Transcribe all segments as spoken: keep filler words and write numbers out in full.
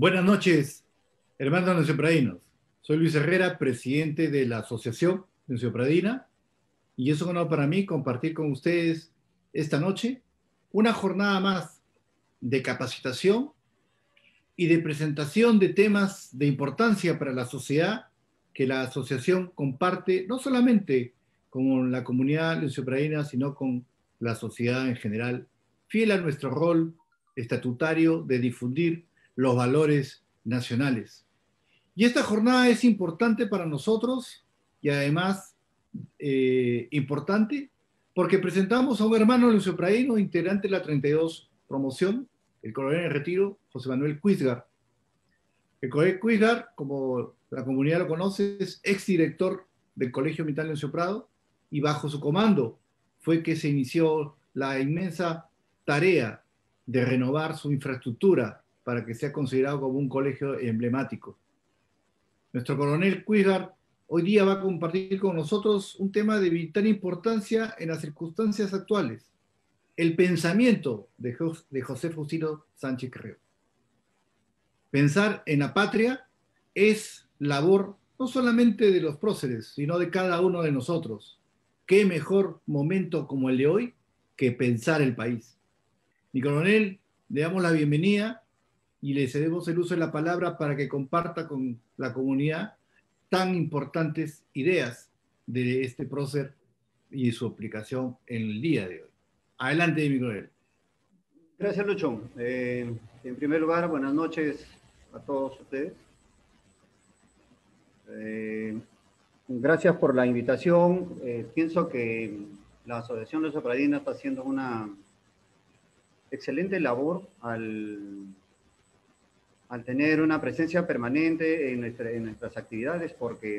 Buenas noches, hermanos neopradinos. Soy Luis Herrera, presidente de la Asociación Neopradina, y es un honor para mí compartir con ustedes esta noche una jornada más de capacitación y de presentación de temas de importancia para la sociedad que la asociación comparte no solamente con la comunidad neopradina, sino con la sociedad en general, fiel a nuestro rol estatutario de difundir los valores nacionales. Y esta jornada es importante para nosotros y además eh, importante porque presentamos a un hermano lusopraíno, integrante de la treinta y dos promoción, el coronel en retiro, José Manuel Cuisgar. El coronel Cuisgar, como la comunidad lo conoce, es exdirector del Colegio Militar Leoncio Prado, y bajo su comando fue que se inició la inmensa tarea de renovar su infraestructura para que sea considerado como un colegio emblemático. Nuestro coronel Cuisgar hoy día va a compartir con nosotros un tema de vital importancia en las circunstancias actuales: el pensamiento de, Jos de José Faustino Sánchez Carrió. Pensar en la patria es labor no solamente de los próceres, sino de cada uno de nosotros. ¿Qué mejor momento como el de hoy que pensar el país? Mi coronel, le damos la bienvenida y le cedemos el uso de la palabra para que comparta con la comunidad tan importantes ideas de este prócer y su aplicación en el día de hoy. Adelante, mi coronel. Gracias, Lucho. Eh, en primer lugar, buenas noches a todos ustedes. Eh, gracias por la invitación. Eh, pienso que la Asociación Neopradina está haciendo una excelente labor al, al tener una presencia permanente en, nuestra, en nuestras actividades, porque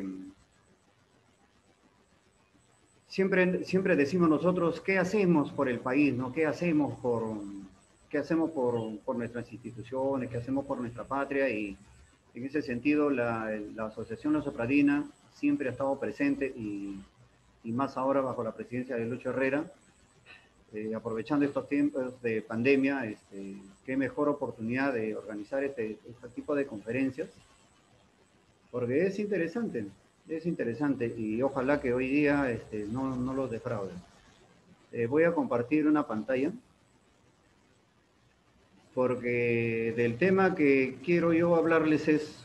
siempre, siempre decimos nosotros qué hacemos por el país, ¿no? ¿Qué hacemos por, qué hacemos por, por nuestras instituciones, qué hacemos por nuestra patria? Y en ese sentido, la, la Asociación Neopradina siempre ha estado presente, y, y más ahora bajo la presidencia de Lucho Herrera, eh, aprovechando estos tiempos de pandemia. Este, qué mejor oportunidad de organizar este, este tipo de conferencias, porque es interesante, es interesante, y ojalá que hoy día este, no, no los defrauden. Eh, voy a compartir una pantalla, porque del tema que quiero yo hablarles es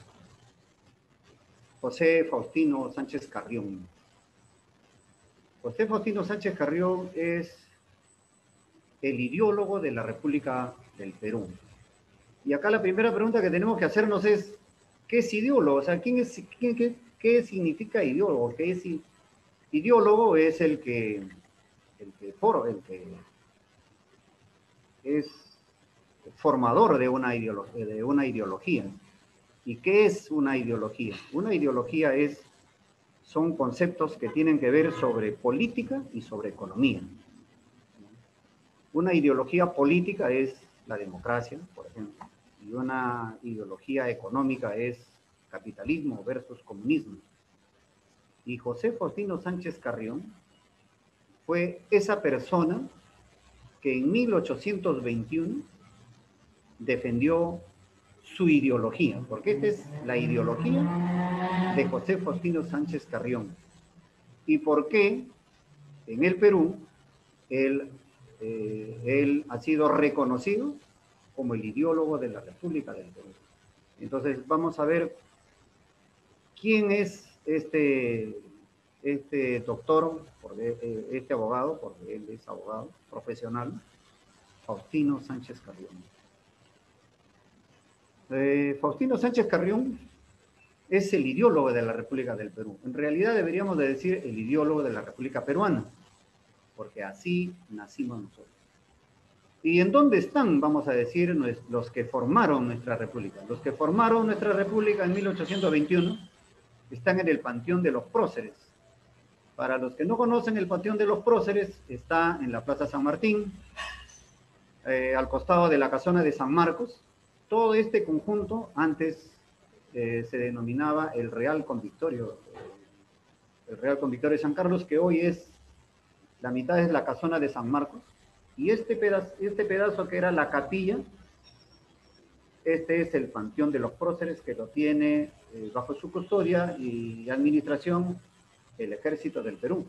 José Faustino Sánchez Carrión. José Faustino Sánchez Carrión es el ideólogo de la República del Perú. Y acá la primera pregunta que tenemos que hacernos es, ¿qué es ideólogo? O sea, ¿quién es, quién, qué, qué significa ideólogo? ¿Qué es ideólogo? Es el que, el que, for, el que es formador de una, ideología, de una ideología. ¿Y qué es una ideología? Una ideología es, son conceptos que tienen que ver sobre política y sobre economía. Una ideología política es la democracia, por ejemplo, y una ideología económica es capitalismo versus comunismo. Y José Faustino Sánchez Carrión fue esa persona que en mil ochocientos veintiuno defendió su ideología, porque esta es la ideología de José Faustino Sánchez Carrión. ¿Y por qué en el Perú él, eh, él ha sido reconocido como el ideólogo de la República del Perú? Entonces vamos a ver quién es este, este doctor, porque, este abogado, porque él es abogado profesional, Faustino Sánchez Carrión. Eh, Faustino Sánchez Carrión es el ideólogo de la República del Perú. En realidad deberíamos de decir el ideólogo de la República Peruana, porque así nacimos nosotros. ¿Y en dónde están, vamos a decir, los que formaron nuestra república? Los que formaron nuestra república en mil ochocientos veintiuno están en el Panteón de los Próceres. Para los que no conocen, el Panteón de los Próceres está en la Plaza San Martín, eh, al costado de la Casona de San Marcos. Todo este conjunto antes eh, se denominaba el Real Convictorio, el Real Convictorio de San Carlos, que hoy es, la mitad es la Casona de San Marcos. Y este pedazo, este pedazo que era la capilla, este es el Panteón de los Próceres, que lo tiene eh, bajo su custodia y administración el Ejército del Perú.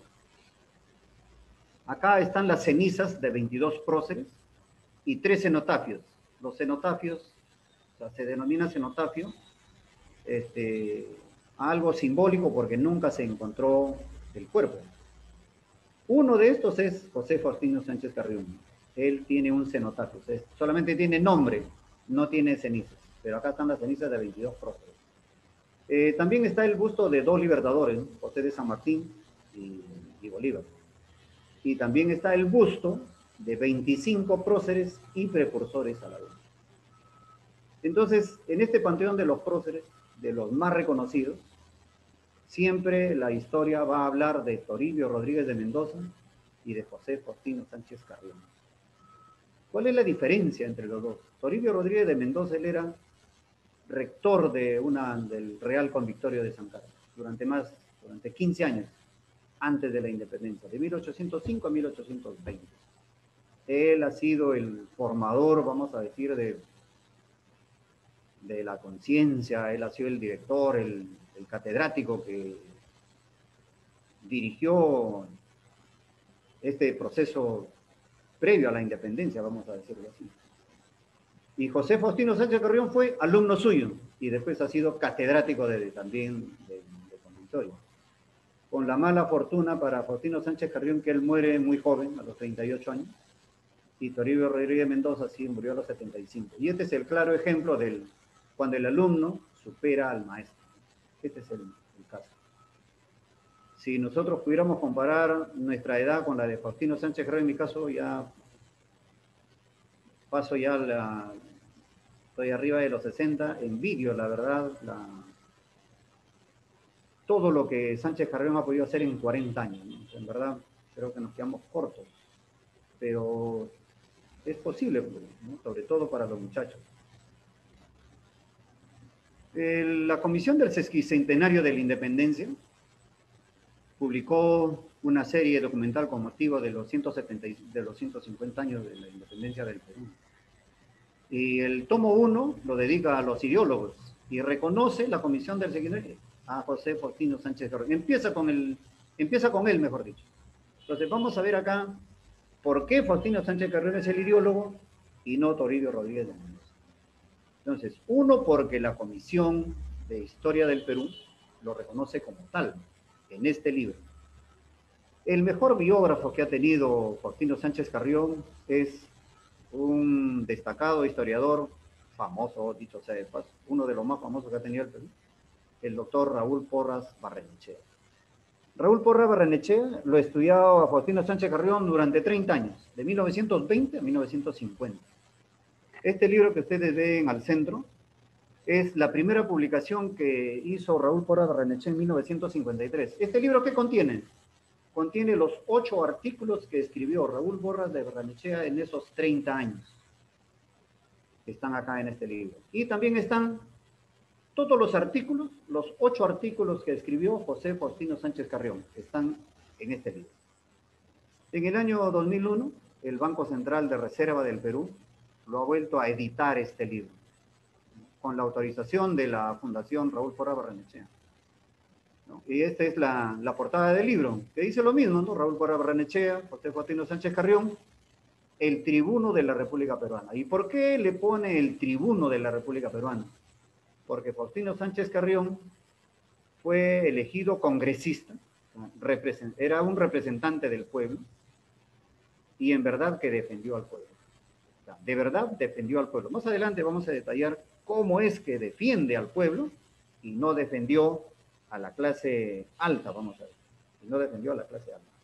Acá están las cenizas de veintidós próceres y tres cenotafios. Los cenotafios, o sea, se denomina cenotafio, este, algo simbólico porque nunca se encontró el cuerpo. Uno de estos es José Faustino Sánchez Carrión. Él tiene un cenotafio, o sea, solamente tiene nombre, no tiene cenizas, pero acá están las cenizas de veintidós próceres. Eh, también está el busto de dos libertadores, ¿no? José de San Martín y, y Bolívar. Y también está el busto de veinticinco próceres y precursores a la vez. Entonces, en este panteón de los próceres, de los más reconocidos, siempre la historia va a hablar de Toribio Rodríguez de Mendoza y de José Faustino Sánchez Carrión. ¿Cuál es la diferencia entre los dos? Toribio Rodríguez de Mendoza, él era rector de una, del Real Convictorio de San Carlos durante más, durante quince años antes de la independencia, de mil ochocientos cinco a mil ochocientos veinte. Él ha sido el formador, vamos a decir, de, de la conciencia, él ha sido el director, el, el catedrático que dirigió este proceso previo a la independencia, vamos a decirlo así. Y José Faustino Sánchez Carrión fue alumno suyo y después ha sido catedrático de, también de, de convictorio. Con la mala fortuna para Faustino Sánchez Carrión que él muere muy joven, a los treinta y ocho años, y Toribio Rodríguez Mendoza sí murió a los setenta y cinco. Y este es el claro ejemplo del cuando el alumno supera al maestro. Este es el, el caso. Si nosotros pudiéramos comparar nuestra edad con la de Faustino Sánchez Carrión, en mi caso ya paso ya la, estoy arriba de los sesenta, envidio la verdad la, todo lo que Sánchez Carrión ha podido hacer en cuarenta años, ¿no? En verdad creo que nos quedamos cortos, pero es posible, ¿no? Sobre todo para los muchachos. El, la Comisión del Sesquicentenario de la Independencia publicó una serie documental con motivo de los, ciento setenta, de los ciento cincuenta años de la independencia del Perú. Y el tomo uno lo dedica a los ideólogos y reconoce la Comisión del Sesquicentenario a José Faustino Sánchez Carrión. Empieza con, el, empieza con él, mejor dicho. Entonces vamos a ver acá por qué Faustino Sánchez Carrión es el ideólogo y no Toribio Rodríguez de Mendoza. Entonces, uno, porque la Comisión de Historia del Perú lo reconoce como tal en este libro. El mejor biógrafo que ha tenido Faustino Sánchez Carrión es un destacado historiador, famoso, dicho sea de paso, uno de los más famosos que ha tenido el Perú, el doctor Raúl Porras Barrenechea. Raúl Porras Barrenechea lo estudió a Faustino Sánchez Carrión durante treinta años, de mil novecientos veinte a mil novecientos cincuenta. Este libro que ustedes ven al centro es la primera publicación que hizo Raúl Porras Barrenechea en mil novecientos cincuenta y tres. ¿Este libro qué contiene? Contiene los ocho artículos que escribió Raúl Porras de Barrenechea en esos treinta años. Están acá en este libro. Y también están todos los artículos, los ocho artículos que escribió José Faustino Sánchez Carrión, están en este libro. En el año dos mil uno, el Banco Central de Reserva del Perú lo ha vuelto a editar este libro, con la autorización de la Fundación Raúl Porras Barrenechea. ¿No? Y esta es la, la portada del libro, que dice lo mismo, ¿no? Raúl Porras Barrenechea, José Faustino Sánchez Carrión, el tribuno de la República Peruana. ¿Y por qué le pone el tribuno de la República Peruana? Porque Faustino Sánchez Carrión fue elegido congresista, era un representante del pueblo, y en verdad que defendió al pueblo. De verdad defendió al pueblo. Más adelante vamos a detallar cómo es que defiende al pueblo y no defendió a la clase alta, vamos a ver. Y no defendió a la clase alta.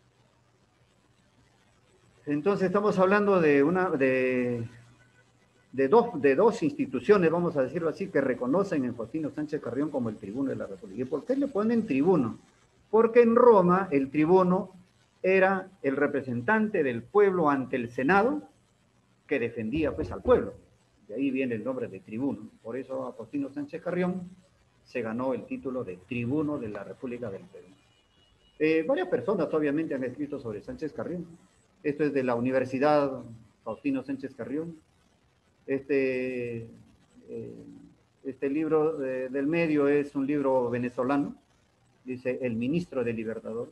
Entonces estamos hablando de una de, de, dos, de dos instituciones, vamos a decirlo así, que reconocen en Faustino Sánchez Carrión como el tribuno de la República. ¿Y por qué le ponen tribuno? Porque en Roma el tribuno era el representante del pueblo ante el Senado que defendía pues al pueblo. De ahí viene el nombre de tribuno. Por eso a Faustino Sánchez Carrión se ganó el título de tribuno de la República del Perú. Eh, varias personas obviamente han escrito sobre Sánchez Carrión. Esto es de la Universidad Faustino Sánchez Carrión. Este, eh, este libro de, del medio es un libro venezolano, dice El Ministro del Libertador.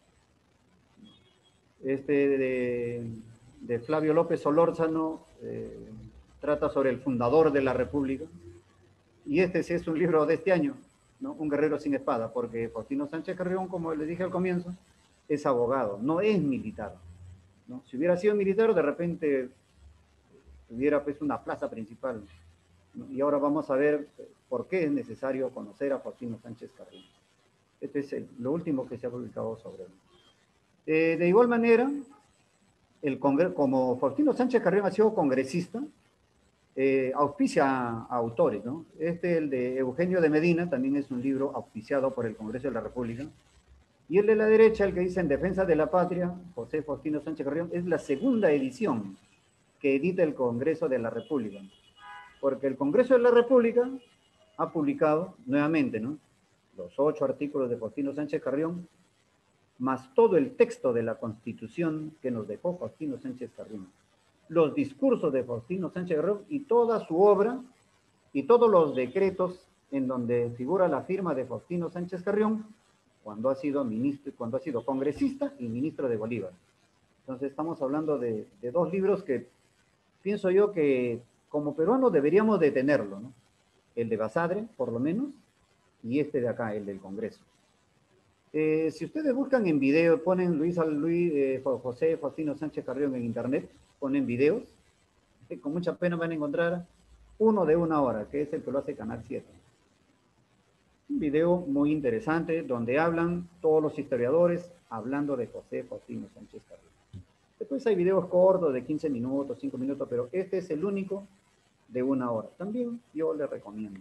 Este de, de Flavio López Solórzano eh, trata sobre el fundador de la República. Y este sí es un libro de este año, ¿no? Un guerrero sin espada, porque Faustino Sánchez Carrión, como les dije al comienzo, es abogado, no es militar, ¿no? Si hubiera sido militar, de repente tuviera pues una plaza principal, ¿no? Y ahora vamos a ver por qué es necesario conocer a Faustino Sánchez Carrión. Este es el, lo último que se ha publicado sobre él. Eh, de igual manera, el congreso, como Faustino Sánchez Carrión ha sido congresista, eh, auspicia a, a autores, ¿no? Este, el de Eugenio de Medina, también es un libro auspiciado por el Congreso de la República. Y el de la derecha, el que dice En Defensa de la Patria, José Faustino Sánchez Carrión, es la segunda edición que edita el Congreso de la República. Porque el Congreso de la República ha publicado nuevamente, ¿no?, los ocho artículos de Faustino Sánchez Carrión, más todo el texto de la Constitución que nos dejó Faustino Sánchez Carrión, los discursos de Faustino Sánchez Carrión y toda su obra y todos los decretos en donde figura la firma de Faustino Sánchez Carrión cuando ha sido ministro, cuando ha sido congresista y ministro de Bolívar. Entonces estamos hablando de, de dos libros que pienso yo que como peruanos deberíamos de tenerlo, ¿no? El de Basadre, por lo menos, y este de acá, el del Congreso. Eh, si ustedes buscan en video, ponen Luis, Luis eh, José Faustino Sánchez Carrión en internet, ponen videos, eh, con mucha pena van a encontrar uno de una hora, que es el que lo hace Canal siete. Un video muy interesante, donde hablan todos los historiadores, hablando de José Faustino Sánchez Carrión. Después hay videos cortos de quince minutos, cinco minutos, pero este es el único de una hora. También yo le recomiendo.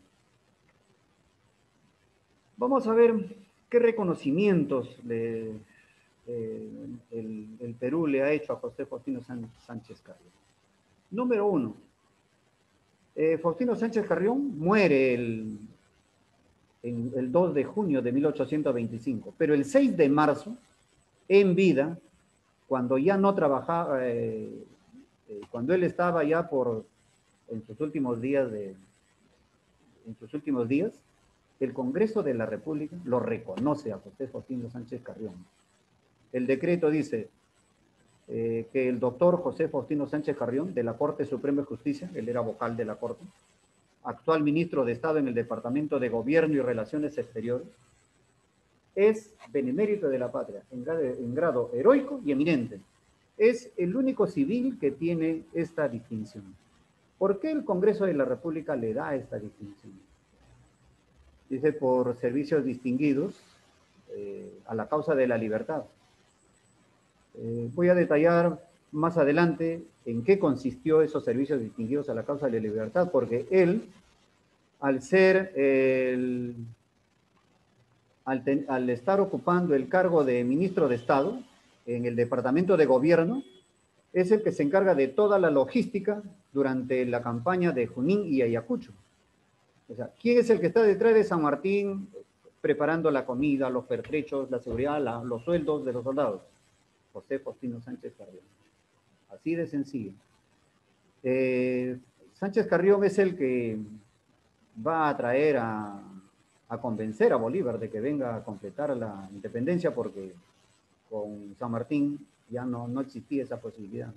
Vamos a ver qué reconocimientos le, eh, el, el Perú le ha hecho a José Faustino Sánchez Carrión. Número uno, eh, Faustino Sánchez Carrión muere el, el, el dos de junio de mil ochocientos veinticinco, pero el seis de marzo, en vida, cuando ya no trabajaba, eh, eh, cuando él estaba ya por, en sus últimos días de, en sus últimos días, el Congreso de la República lo reconoce a José Faustino Sánchez Carrión. El decreto dice eh, que el doctor José Faustino Sánchez Carrión, de la Corte Suprema de Justicia, él era vocal de la Corte, actual ministro de Estado en el Departamento de Gobierno y Relaciones Exteriores, es benemérito de la patria, en grado, en grado heroico y eminente. Es el único civil que tiene esta distinción. ¿Por qué el Congreso de la República le da esta distinción? Dice, por servicios distinguidos eh, a la causa de la libertad. Eh, voy a detallar más adelante en qué consistió esos servicios distinguidos a la causa de la libertad, porque él, al ser el, al, ten, al estar ocupando el cargo de ministro de Estado en el Departamento de Gobierno, es el que se encarga de toda la logística durante la campaña de Junín y Ayacucho. O sea, ¿quién es el que está detrás de San Martín preparando la comida, los pertrechos, la seguridad, la, los sueldos de los soldados? José Faustino Sánchez Carrión. Así de sencillo. Eh, Sánchez Carrión es el que va a traer a, a convencer a Bolívar de que venga a completar la independencia, porque con San Martín ya no, no existía esa posibilidad.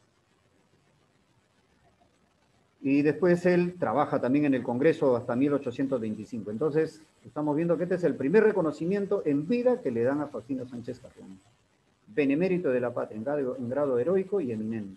Y después él trabaja también en el Congreso hasta mil ochocientos veinticinco. Entonces, estamos viendo que este es el primer reconocimiento en vida que le dan a Faustino Sánchez Carrión. Benemérito de la patria, en grado, en grado heroico y eminente.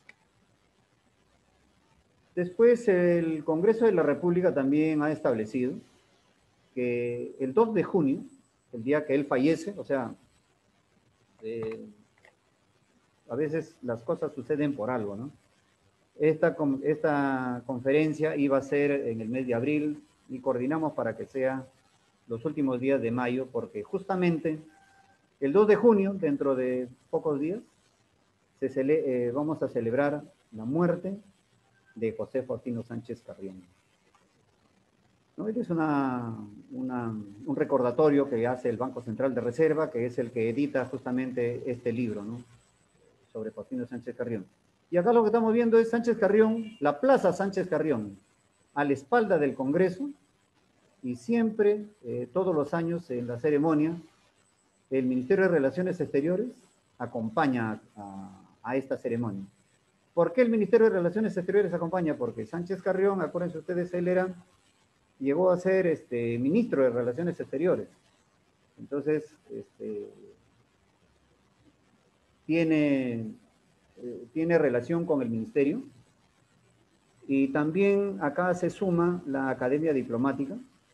Después, el Congreso de la República también ha establecido que el dos de junio, el día que él fallece, o sea, eh, a veces las cosas suceden por algo, ¿no? Esta, esta conferencia iba a ser en el mes de abril y coordinamos para que sea los últimos días de mayo, porque justamente el dos de junio, dentro de pocos días, se cele, eh, vamos a celebrar la muerte de José Faustino Sánchez Carrión. ¿No? Este es una, una, un recordatorio que hace el Banco Central de Reserva, que es el que edita justamente este libro, ¿no?, sobre Faustino Sánchez Carrión. Y acá lo que estamos viendo es Sánchez Carrión, la Plaza Sánchez Carrión, a la espalda del Congreso, y siempre, eh, todos los años en la ceremonia, el Ministerio de Relaciones Exteriores acompaña a, a esta ceremonia. ¿Por qué el Ministerio de Relaciones Exteriores acompaña? Porque Sánchez Carrión, acuérdense ustedes, él era, llegó a ser este, ministro de Relaciones Exteriores. Entonces, este, tiene, eh, tiene relación con el ministerio. Y también acá se suma la Academia Diplomática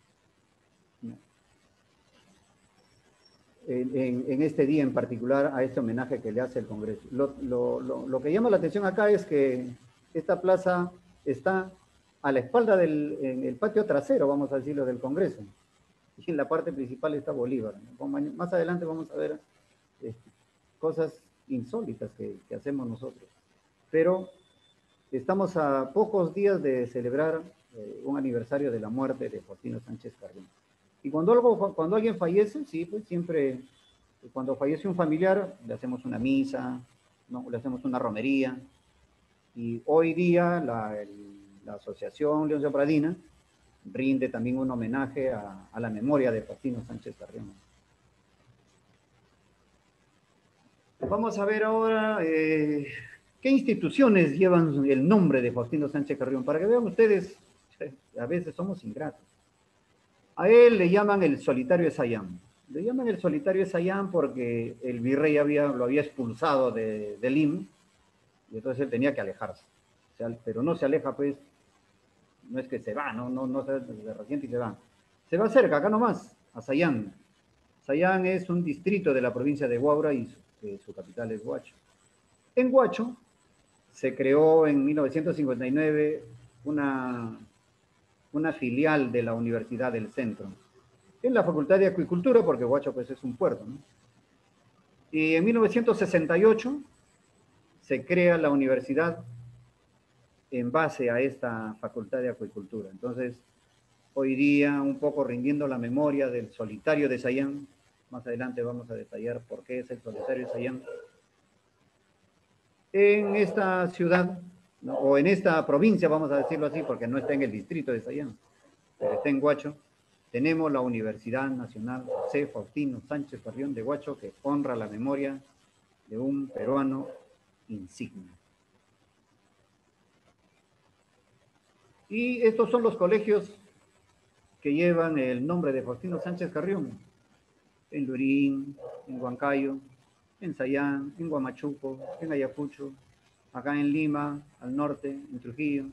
en, en, en este día en particular, a este homenaje que le hace el Congreso. Lo, lo, lo, lo que llama la atención acá es que esta plaza está a la espalda del en el patio trasero, vamos a decirlo, del Congreso. Y en la parte principal está Bolívar. Más adelante vamos a ver este, cosas insólitas que, que hacemos nosotros. Pero estamos a pocos días de celebrar eh, un aniversario de la muerte de Faustino Sánchez Carrión. Y cuando, algo, cuando alguien fallece, sí, pues siempre, cuando fallece un familiar, le hacemos una misa, ¿no? Le hacemos una romería. Y hoy día la, el, la Asociación Leoncio Pradina rinde también un homenaje a, a la memoria de Faustino Sánchez Carrión. Vamos a ver ahora eh, qué instituciones llevan el nombre de Faustino Sánchez Carrión, para que vean ustedes, a veces somos ingratos. A él le llaman el solitario de Sayán. Le llaman el solitario de Sayán porque el virrey había, lo había expulsado de, de Lima, y entonces él tenía que alejarse. O sea, pero no se aleja, pues, no es que se va, no, no, no se, se resiente y se va. Se va cerca, acá nomás, a Sayán. Sayán es un distrito de la provincia de Huaura y su, eh, su capital es Huacho. En Huacho se creó en mil novecientos cincuenta y nueve una, una filial de la Universidad del Centro, en la Facultad de Acuicultura, porque Huacho pues, es un puerto, ¿no? Y en mil novecientos sesenta y ocho se crea la universidad en base a esta Facultad de Acuicultura. Entonces, hoy día, un poco rindiendo la memoria del solitario de Sayán, más adelante vamos a detallar por qué es el solitario de Sayán. En esta ciudad, ¿no? O en esta provincia, vamos a decirlo así, porque no está en el distrito de Sayán, pero está en Huacho, tenemos la Universidad Nacional José Faustino Sánchez Carrión de Huacho, que honra la memoria de un peruano insigne. Y estos son los colegios que llevan el nombre de Faustino Sánchez Carrión, en Lurín, en Huancayo, en Sayán, en Huamachuco, en Ayacucho, acá en Lima, al norte, en Trujillo,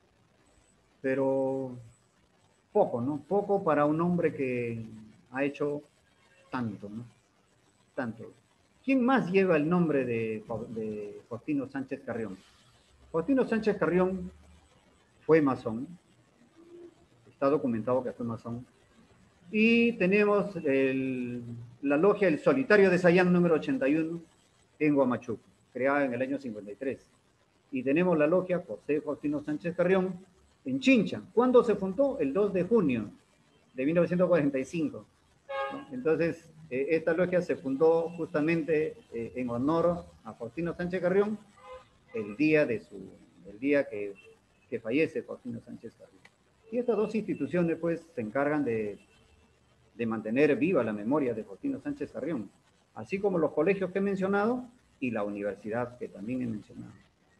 pero poco, ¿no? Poco para un hombre que ha hecho tanto, ¿no? Tanto. ¿Quién más lleva el nombre de, de Faustino Sánchez Carrión? Faustino Sánchez Carrión fue masón, está documentado que fue masón, y tenemos el, la logia El Solitario de Sayán número ochenta y uno en Huamachuco, creada en el año cincuenta y tres. Y tenemos la logia José Faustino Sánchez Carrión en Chincha. ¿Cuándo se fundó? El dos de junio de mil novecientos cuarenta y cinco. Entonces, eh, esta logia se fundó justamente eh, en honor a Faustino Sánchez Carrión, el día, de su, el día que, que fallece Faustino Sánchez Carrión. Y estas dos instituciones, pues, se encargan de, de mantener viva la memoria de Faustino Sánchez Carrión, así como los colegios que he mencionado y la universidad que también he mencionado.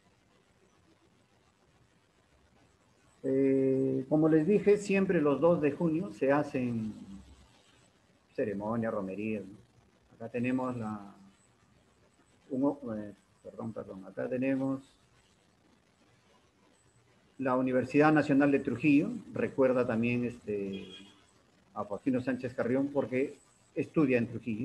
Eh, como les dije, siempre los dos de junio se hacen ceremonias, romerías, ¿no? Acá tenemos la... Un, eh, perdón, perdón, acá tenemos la Universidad Nacional de Trujillo, recuerda también este, a Faustino Sánchez Carrión porque estudia en Trujillo.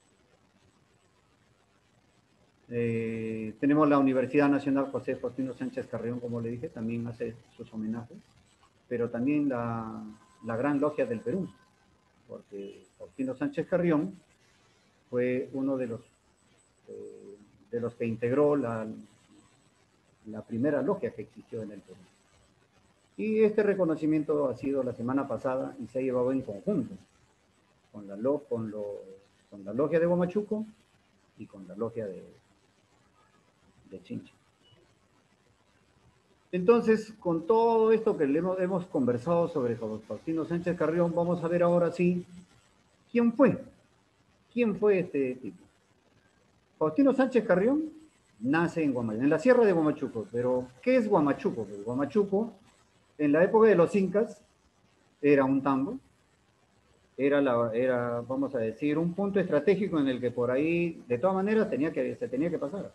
Eh, tenemos la Universidad Nacional José Faustino Sánchez Carrión, como le dije, también hace sus homenajes, pero también la, la Gran Logia del Perú, porque Faustino Sánchez Carrión fue uno de los, eh, de los que integró la, la primera logia que existió en el Perú. Y este reconocimiento ha sido la semana pasada y se ha llevado en conjunto con la, lo, con lo, con la logia de Huamachuco y con la logia de, de Chincha. Entonces, con todo esto que le hemos, hemos conversado sobre Faustino Sánchez Carrión, vamos a ver ahora sí quién fue. ¿Quién fue este tipo? Faustino Sánchez Carrión nace en Huamachuco, en la sierra de Huamachuco. Pero, ¿qué es Huamachuco? Pues Huamachuco, en la época de los incas, era un tambo, era, la, era, vamos a decir, un punto estratégico en el que por ahí, de todas maneras, tenía que, se tenía que pasar.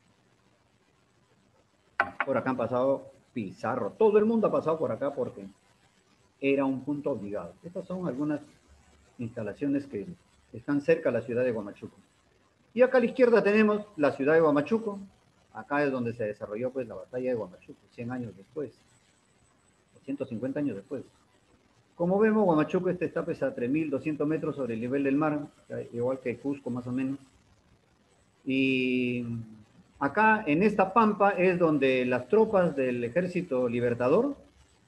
Por acá han pasado Pizarro, todo el mundo ha pasado por acá porque era un punto obligado. Estas son algunas instalaciones que están cerca de la ciudad de Huamachuco. Y acá a la izquierda tenemos la ciudad de Huamachuco. Acá es donde se desarrolló pues la batalla de Huamachuco, cien años después, ciento cincuenta años después. Como vemos, Huamachuco este está pues, a tres mil doscientos metros sobre el nivel del mar, igual que Cusco más o menos. Y acá en esta pampa es donde las tropas del Ejército Libertador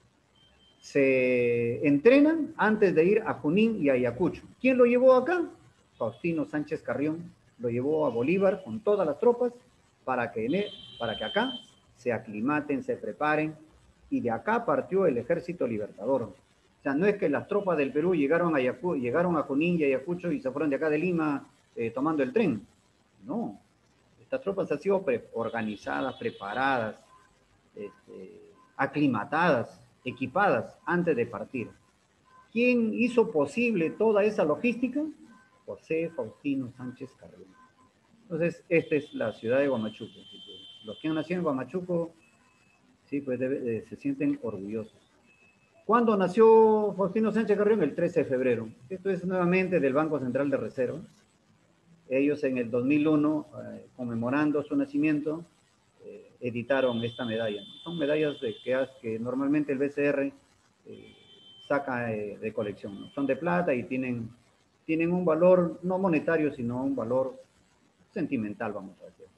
se entrenan antes de ir a Junín y a Ayacucho. ¿Quién lo llevó acá? Faustino Sánchez Carrión lo llevó a Bolívar con todas las tropas para que, para que acá se aclimaten, se preparen, y de acá partió el Ejército Libertador. O sea, no es que las tropas del Perú llegaron a, Ayacu llegaron a Junín y Ayacucho y se fueron de acá de Lima eh, tomando el tren. No, estas tropas han sido pre organizadas, preparadas, este, aclimatadas, equipadas antes de partir. ¿Quién hizo posible toda esa logística? José Faustino Sánchez Carrión. Entonces, esta es la ciudad de Huamachuco. Los que han nacido en Huamachuco, sí, pues debe, eh, se sienten orgullosos. ¿Cuándo nació Faustino Sánchez Carrión? El trece de febrero. Esto es nuevamente del Banco Central de Reserva. Ellos en el dos mil uno, eh, conmemorando su nacimiento, eh, editaron esta medalla. Son medallas de que, que normalmente el B C R eh, saca eh, de colección, ¿no? Son de plata y tienen, tienen un valor no monetario, sino un valor sentimental, vamos a decir.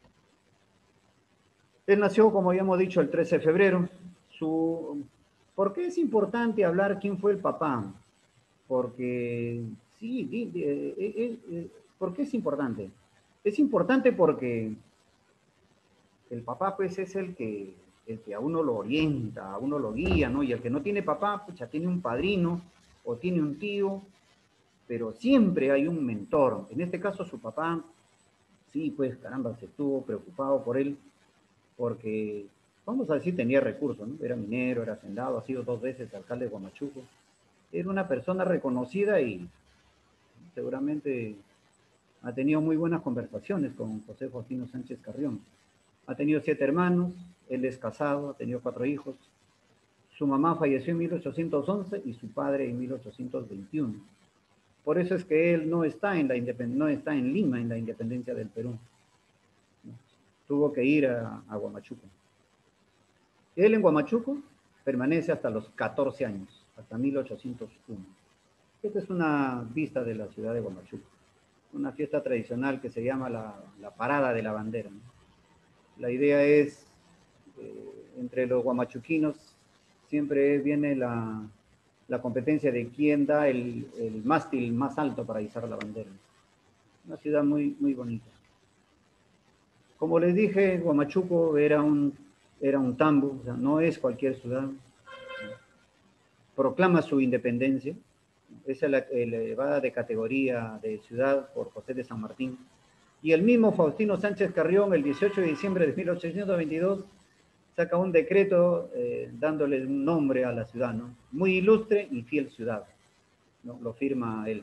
Él nació, como ya hemos dicho, el trece de febrero. Su... ¿Por qué es importante hablar quién fue el papá? Porque, sí, eh, eh, eh, ¿por qué es importante? Es importante porque el papá, pues, es el que, el que a uno lo orienta, a uno lo guía, ¿no? Y el que no tiene papá, pues, ya tiene un padrino o tiene un tío, pero siempre hay un mentor. En este caso, su papá, sí, pues, caramba, se estuvo preocupado por él, porque, vamos a decir, tenía recursos, ¿no? Era minero, era hacendado, ha sido dos veces alcalde de Huamachuco. Era una persona reconocida y seguramente ha tenido muy buenas conversaciones con José Faustino Sánchez Carrión. Ha tenido siete hermanos, él es casado, ha tenido cuatro hijos. Su mamá falleció en mil ochocientos once y su padre en mil ochocientos veintiuno. Por eso es que él no está en, la no está en Lima, en la independencia del Perú. Tuvo que ir a, a Huamachuco. Él en Huamachuco permanece hasta los catorce años, hasta mil ochocientos uno. Esta es una vista de la ciudad de Huamachuco. Una fiesta tradicional que se llama la, la Parada de la Bandera, ¿no? La idea es, eh, entre los huamachuquinos, siempre viene la, la competencia de quién da el, el mástil más alto para izar la bandera. Una ciudad muy, muy bonita. Como les dije, Huamachuco era un, era un tambo, o sea, no es cualquier ciudad. Proclama su independencia. Esa es la elevada de categoría de ciudad por José de San Martín. Y el mismo Faustino Sánchez Carrión, el dieciocho de diciembre de mil ochocientos veintidós, saca un decreto eh, dándole un nombre a la ciudad, ¿no? Muy ilustre y fiel ciudad, ¿no? Lo firma él.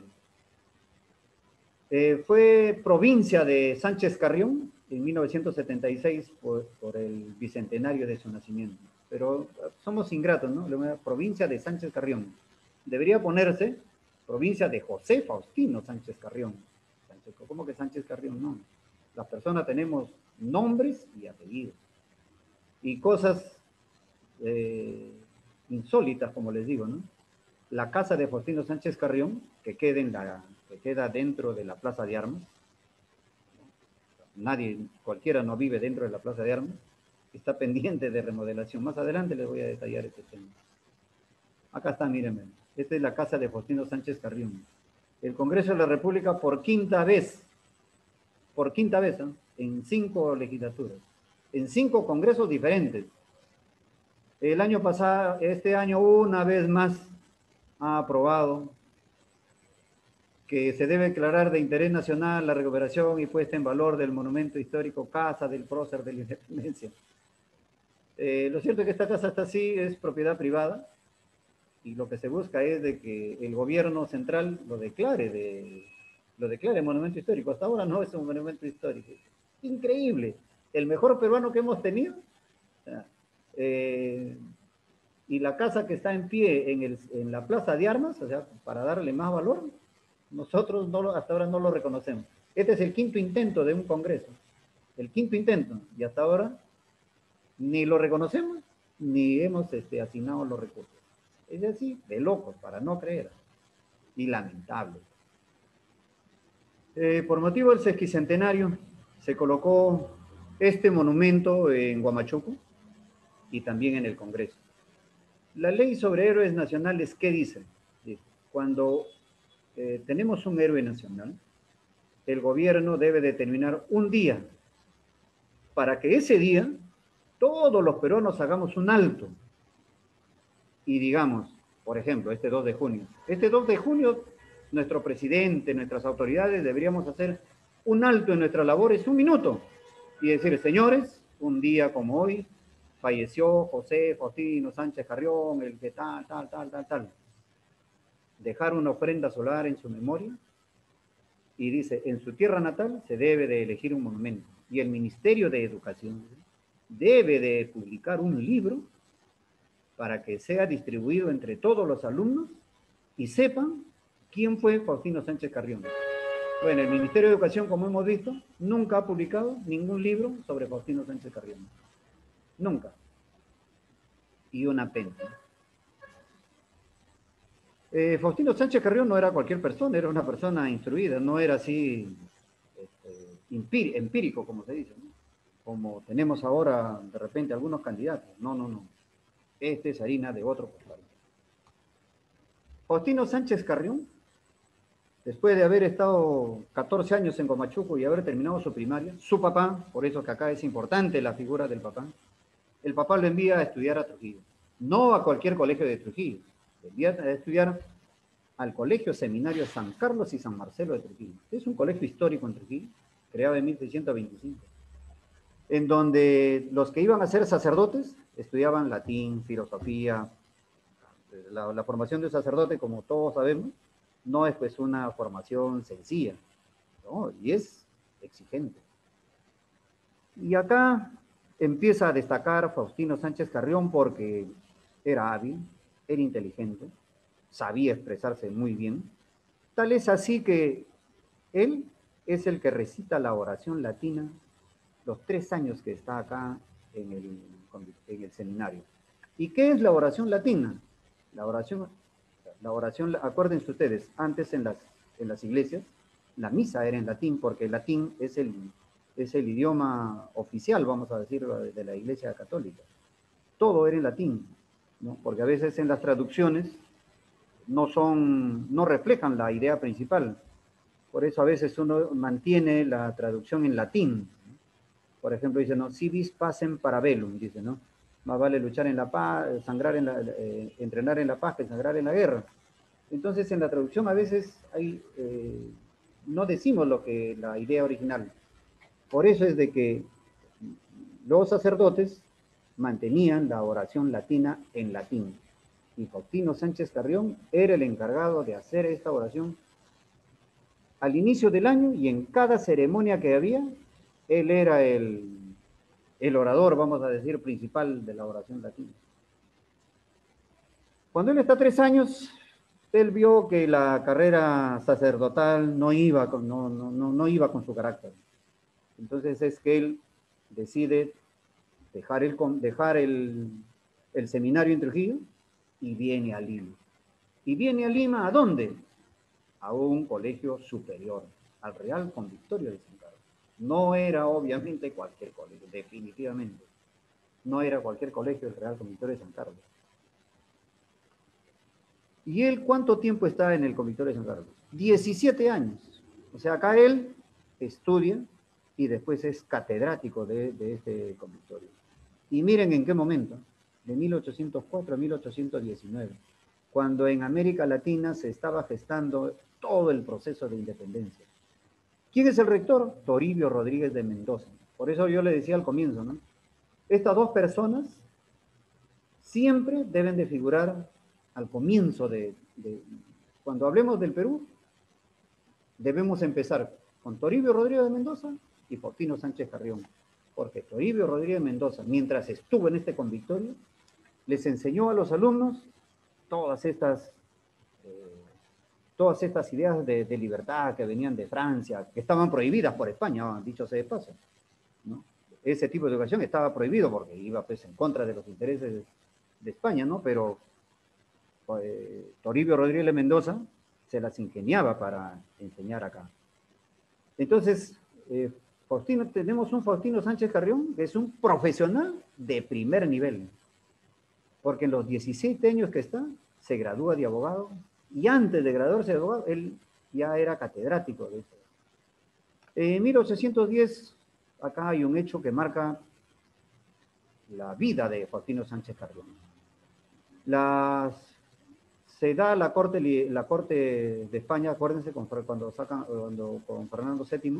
Eh, fue provincia de Sánchez Carrión en mil novecientos setenta y seis por, por el bicentenario de su nacimiento. Pero somos ingratos, ¿no? La provincia de Sánchez Carrión. Debería ponerse provincia de José Faustino Sánchez Carrión. ¿Cómo que Sánchez Carrión? No. Las personas tenemos nombres y apellidos. Y cosas eh, insólitas, como les digo, ¿no? La casa de Faustino Sánchez Carrión, que queda, en la, que queda dentro de la Plaza de Armas. Nadie, cualquiera no vive dentro de la Plaza de Armas. Está pendiente de remodelación. Más adelante les voy a detallar este tema. Acá está, mírenme. Esta es la casa de Faustino Sánchez Carrión. El Congreso de la República por quinta vez, por quinta vez, ¿eh? En cinco legislaturas, en cinco congresos diferentes, El año pasado, este año una vez más ha aprobado que se debe declarar de interés nacional la recuperación y puesta en valor del monumento histórico Casa del Prócer de la Independencia. Eh, lo cierto es que esta casa está así, es propiedad privada, y lo que se busca es de que el gobierno central lo declare, de, lo declare monumento histórico. Hasta ahora no es un monumento histórico. Increíble. El mejor peruano que hemos tenido. Eh, y la casa que está en pie en, el, en la Plaza de Armas, o sea, para darle más valor, nosotros no lo, hasta ahora no lo reconocemos. Este es el quinto intento de un congreso. El quinto intento. Y hasta ahora ni lo reconocemos, ni hemos este, asignado los recursos. Es así, de locos, para no creer. Y lamentable. Eh, por motivo del sesquicentenario, se colocó este monumento en Huamachuco y también en el Congreso. La ley sobre héroes nacionales, ¿qué dice? Dice, cuando eh, tenemos un héroe nacional, el gobierno debe determinar un día para que ese día todos los peruanos hagamos un alto y digamos, por ejemplo, este dos de junio. Este dos de junio, nuestro presidente, nuestras autoridades deberíamos hacer un alto en nuestras labores, un minuto, y decir, señores, un día como hoy, falleció José Faustino Sánchez Carrión, el que tal, tal, tal, tal, tal. Dejar una ofrenda solar en su memoria y dice, en su tierra natal se debe de elegir un monumento. Y el Ministerio de Educación debe de publicar un libro para que sea distribuido entre todos los alumnos y sepan quién fue Faustino Sánchez Carrión. Bueno, el Ministerio de Educación, como hemos visto, nunca ha publicado ningún libro sobre Faustino Sánchez Carrión. Nunca. Y una pena. Eh, Faustino Sánchez Carrión no era cualquier persona, era una persona instruida, no era así este, empírico, como se dice, ¿no? Como tenemos ahora de repente algunos candidatos. No, no, no. Este es harina de otro costal. Faustino Sánchez Carrión, después de haber estado catorce años en Huamachuco y haber terminado su primaria, su papá, por eso que acá es importante la figura del papá, el papá lo envía a estudiar a Trujillo. No a cualquier colegio de Trujillo, lo envía a estudiar al Colegio Seminario San Carlos y San Marcelo de Trujillo. Es un colegio histórico en Trujillo, creado en mil seiscientos veinticinco, en donde los que iban a ser sacerdotes estudiaban latín, filosofía. La, la formación de un sacerdote, como todos sabemos, no es pues una formación sencilla, ¿no? Y es exigente. Y acá empieza a destacar Faustino Sánchez Carrión porque era hábil, era inteligente, sabía expresarse muy bien. Tal es así que él es el que recita la oración latina los tres años que está acá en el, en el seminario. ¿Y qué es la oración latina? La oración, la oración, acuérdense ustedes, antes en las, en las iglesias, la misa era en latín, porque el latín es el, es el idioma oficial, vamos a decir, de la Iglesia Católica. Todo era en latín, ¿no? Porque a veces en las traducciones no, son, no reflejan la idea principal. Por eso a veces uno mantiene la traducción en latín. Por ejemplo, dice, no, si vis pacem para bellum, dice, ¿no? Más vale luchar en la paz, sangrar en la, eh, entrenar en la paz que sangrar en la guerra. Entonces, en la traducción a veces hay, eh, no decimos lo que la idea original. Por eso es de que los sacerdotes mantenían la oración latina en latín. Y Faustino Sánchez Carrión era el encargado de hacer esta oración al inicio del año y en cada ceremonia que había, él era el, el orador, vamos a decir, principal de la oración latina. Cuando él está tres años, él vio que la carrera sacerdotal no iba con, no, no, no, no iba con su carácter. Entonces es que él decide dejar el, dejar el, el seminario en Trujillo y viene a Lima. ¿Y viene a Lima a dónde? A un colegio superior, al Real Convictorio de San Carlos. No era obviamente cualquier colegio, definitivamente. No era cualquier colegio del Real Convictorio de San Carlos. ¿Y él cuánto tiempo está en el Convictorio de San Carlos? diecisiete años. O sea, acá él estudia y después es catedrático de, de este convictorio. Y miren en qué momento. de mil ochocientos cuatro a mil ochocientos diecinueve, cuando en América Latina se estaba gestando todo el proceso de independencia. ¿Quién es el rector? Toribio Rodríguez de Mendoza. Por eso yo le decía al comienzo, ¿no? Estas dos personas siempre deben de figurar al comienzo de, de... Cuando hablemos del Perú, debemos empezar con Toribio Rodríguez de Mendoza y Faustino Sánchez Carrión. Porque Toribio Rodríguez de Mendoza, mientras estuvo en este convictorio, les enseñó a los alumnos todas estas, eh, todas estas ideas de, de libertad que venían de Francia, que estaban prohibidas por España, dicho sea de paso, ¿no? Ese tipo de educación estaba prohibido porque iba pues, en contra de los intereses de, de España, ¿no? Pero eh, Toribio Rodríguez de Mendoza se las ingeniaba para enseñar acá. Entonces, eh, Faustino, tenemos un Faustino Sánchez Carrión que es un profesional de primer nivel, porque en los diecisiete años que está, se gradúa de abogado, y antes de graduarse de abogado, él ya era catedrático de eso. En mil ochocientos diez, acá hay un hecho que marca la vida de Faustino Sánchez Carrión. Las, se da la corte, la corte de España, acuérdense, cuando sacan, cuando, con Fernando séptimo,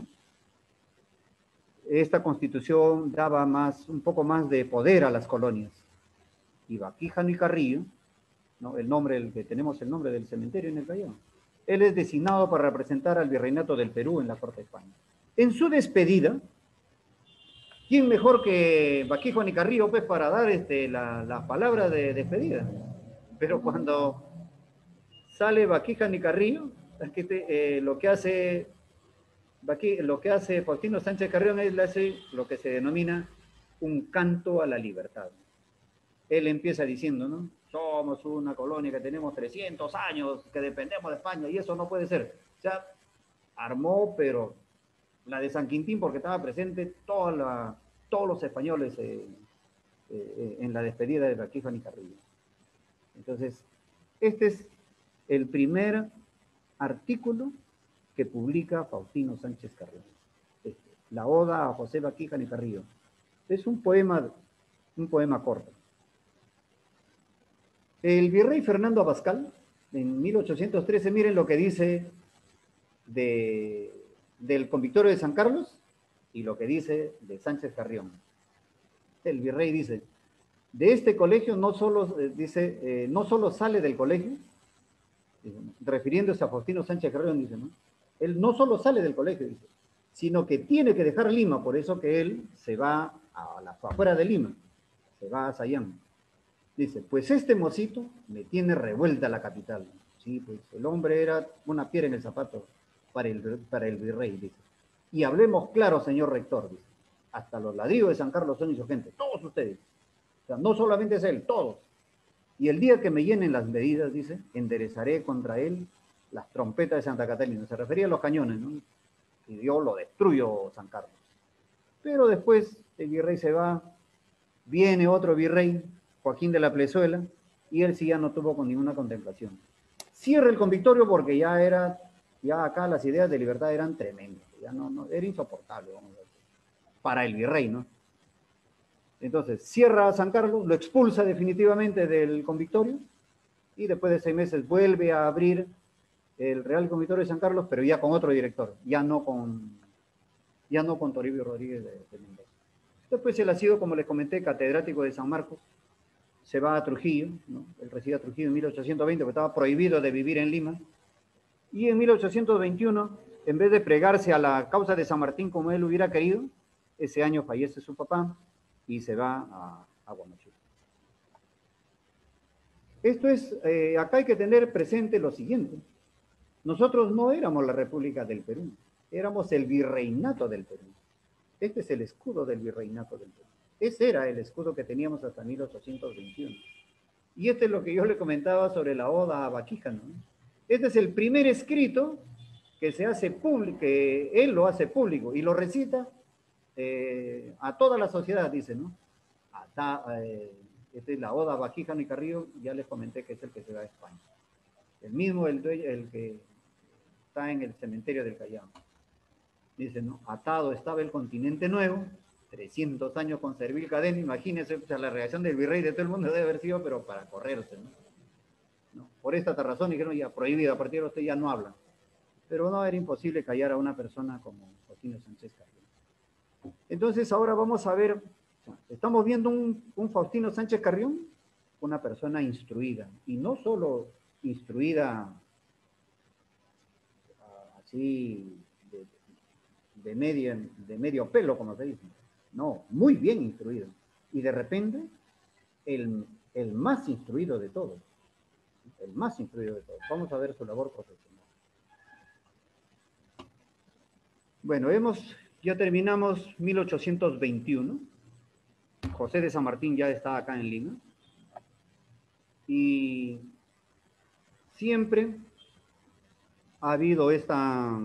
esta constitución daba más, un poco más de poder a las colonias. Y Baquijano y Carrillo, ¿no? El nombre, el que tenemos el nombre del cementerio en el Callao, él es designado para representar al virreinato del Perú en la Corte de España. En su despedida, ¿quién mejor que Baquijano y Carrillo pues, para dar este, la, la palabra de despedida? Pero cuando sale Baquijano y Carrillo, es que te, eh, lo que hace Aquí, lo que hace Faustino Sánchez Carrión es hace lo que se denomina un canto a la libertad. Él empieza diciendo, ¿no? Somos una colonia que tenemos trescientos años, que dependemos de España, y eso no puede ser. O sea, armó, pero la de San Quintín, porque estaba presente toda la, todos los españoles eh, eh, en la despedida de Baquijano y Carrillo. Entonces, este es el primer artículo que publica Faustino Sánchez Carrión. Este, la Oda a José Baquijano y Carrillo. Es un poema, un poema corto. El virrey Fernando Abascal, en mil ochocientos trece, miren lo que dice de, del convictorio de San Carlos y lo que dice de Sánchez Carrión. El virrey dice, de este colegio no solo, eh, dice, eh, no solo sale del colegio, dice, refiriéndose a Faustino Sánchez Carrión, dice, ¿no? Él no solo sale del colegio, dice, sino que tiene que dejar Lima, por eso que él se va a la afuera de Lima, se va a Sayán. Dice, pues este mocito me tiene revuelta la capital. Sí, pues el hombre era una piedra en el zapato para el, para el virrey, dice. Y hablemos claro, señor rector, dice, hasta los ladrillos de San Carlos son insurgentes, todos ustedes. O sea, no solamente es él, todos. Y el día que me llenen las medidas, dice, enderezaré contra él las trompetas de Santa Catalina. Se refería a los cañones, ¿no? Y yo lo destruyo, San Carlos. Pero después el virrey se va, viene otro virrey, Joaquín de la Plezuela, y él sí ya no tuvo con ninguna contemplación. Cierra el convictorio porque ya era, ya acá las ideas de libertad eran tremendas, ya no, no era insoportable, vamos a decir, para el virrey, ¿no? Entonces, cierra a San Carlos, lo expulsa definitivamente del convictorio, y después de seis meses vuelve a abrir el Real Convictorio de San Carlos, pero ya con otro director, ya no con, ya no con Toribio Rodríguez de, de Mendoza. Después él ha sido, como les comenté, catedrático de San Marcos, se va a Trujillo, ¿no? Él reside a Trujillo en mil ochocientos veinte, porque estaba prohibido de vivir en Lima, y en mil ochocientos veintiuno, en vez de pregarse a la causa de San Martín como él hubiera querido, ese año fallece su papá y se va a, a Huamachuco. Esto es, eh, acá hay que tener presente lo siguiente. Nosotros no éramos la República del Perú, éramos el virreinato del Perú. Este es el escudo del virreinato del Perú. Ese era el escudo que teníamos hasta mil ochocientos veintiuno. Y este es lo que yo le comentaba sobre la Oda a Baquijano, ¿no? Este es el primer escrito que se hace público, que él lo hace público y lo recita eh, a toda la sociedad, dice, ¿no? Hasta, eh, esta es la Oda a Baquijano y Carrillo, ya les comenté que es el que se va a España. El mismo, el, el que está en el cementerio del Callao. Dice, ¿no? Atado estaba el continente nuevo, trescientos años con servil cadena, imagínense, o sea, la reacción del virrey de todo el mundo debe haber sido, pero para correrse, ¿no? ¿No? Por esta razón dijeron ya prohibido, a partir de usted ya no habla. Pero no, era imposible callar a una persona como Faustino Sánchez Carrión. Entonces ahora vamos a ver, estamos viendo un, un Faustino Sánchez Carrión, una persona instruida, y no solo instruida así de, de, medio, de medio pelo, como se dice, no, muy bien instruido. Y de repente, el, el más instruido de todos, el más instruido de todos. Vamos a ver su labor profesional. Bueno, hemos, ya terminamos mil ochocientos veintiuno. José de San Martín ya está acá en Lima. Y siempre ha habido esta...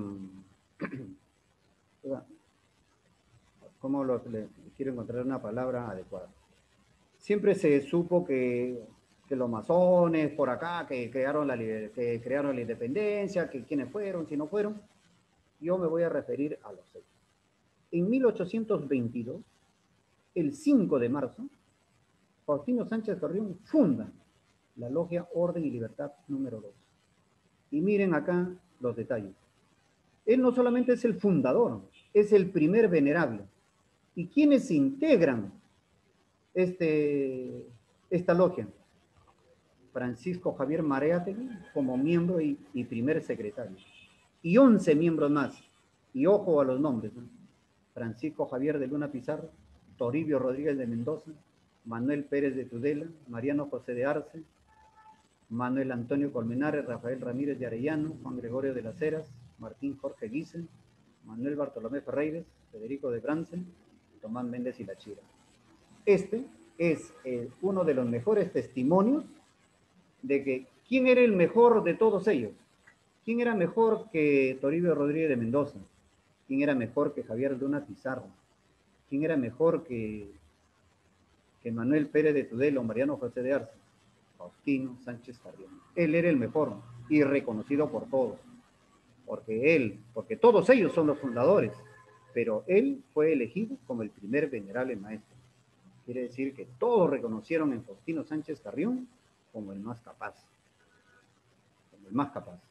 ¿Cómo lo, le, quiero encontrar una palabra adecuada? Siempre se supo que, que los masones por acá, que crearon, la, que crearon la independencia, que quiénes fueron, si no fueron. Yo me voy a referir a los hechos. En mil ochocientos veintidós, el cinco de marzo, Faustino Sánchez Carrión funda la logia Orden y Libertad número dos. Y miren acá los detalles. Él no solamente es el fundador, es el primer venerable. ¿Y quiénes integran este, esta logia? Francisco Javier Mareategui como miembro y, y primer secretario. Y once miembros más. Y ojo a los nombres, ¿no? Francisco Javier de Luna Pizarro, Toribio Rodríguez de Mendoza, Manuel Pérez de Tudela, Mariano José de Arce, Manuel Antonio Colmenares, Rafael Ramírez de Arellano, Juan Gregorio de las Heras, Martín Jorge Guise, Manuel Bartolomé Ferreires, Federico de Brance, Tomás Méndez y La Chira. Este es eh, uno de los mejores testimonios de que quién era el mejor de todos ellos. ¿Quién era mejor que Toribio Rodríguez de Mendoza? ¿Quién era mejor que Javier Luna Pizarro? ¿Quién era mejor que, que Manuel Pérez de Tudela o Mariano José de Arce? Faustino Sánchez Carrión. Él era el mejor y reconocido por todos. Porque él, porque todos ellos son los fundadores, pero él fue elegido como el primer venerable maestro. Quiere decir que todos reconocieron en Faustino Sánchez Carrión como el más capaz. Como el más capaz.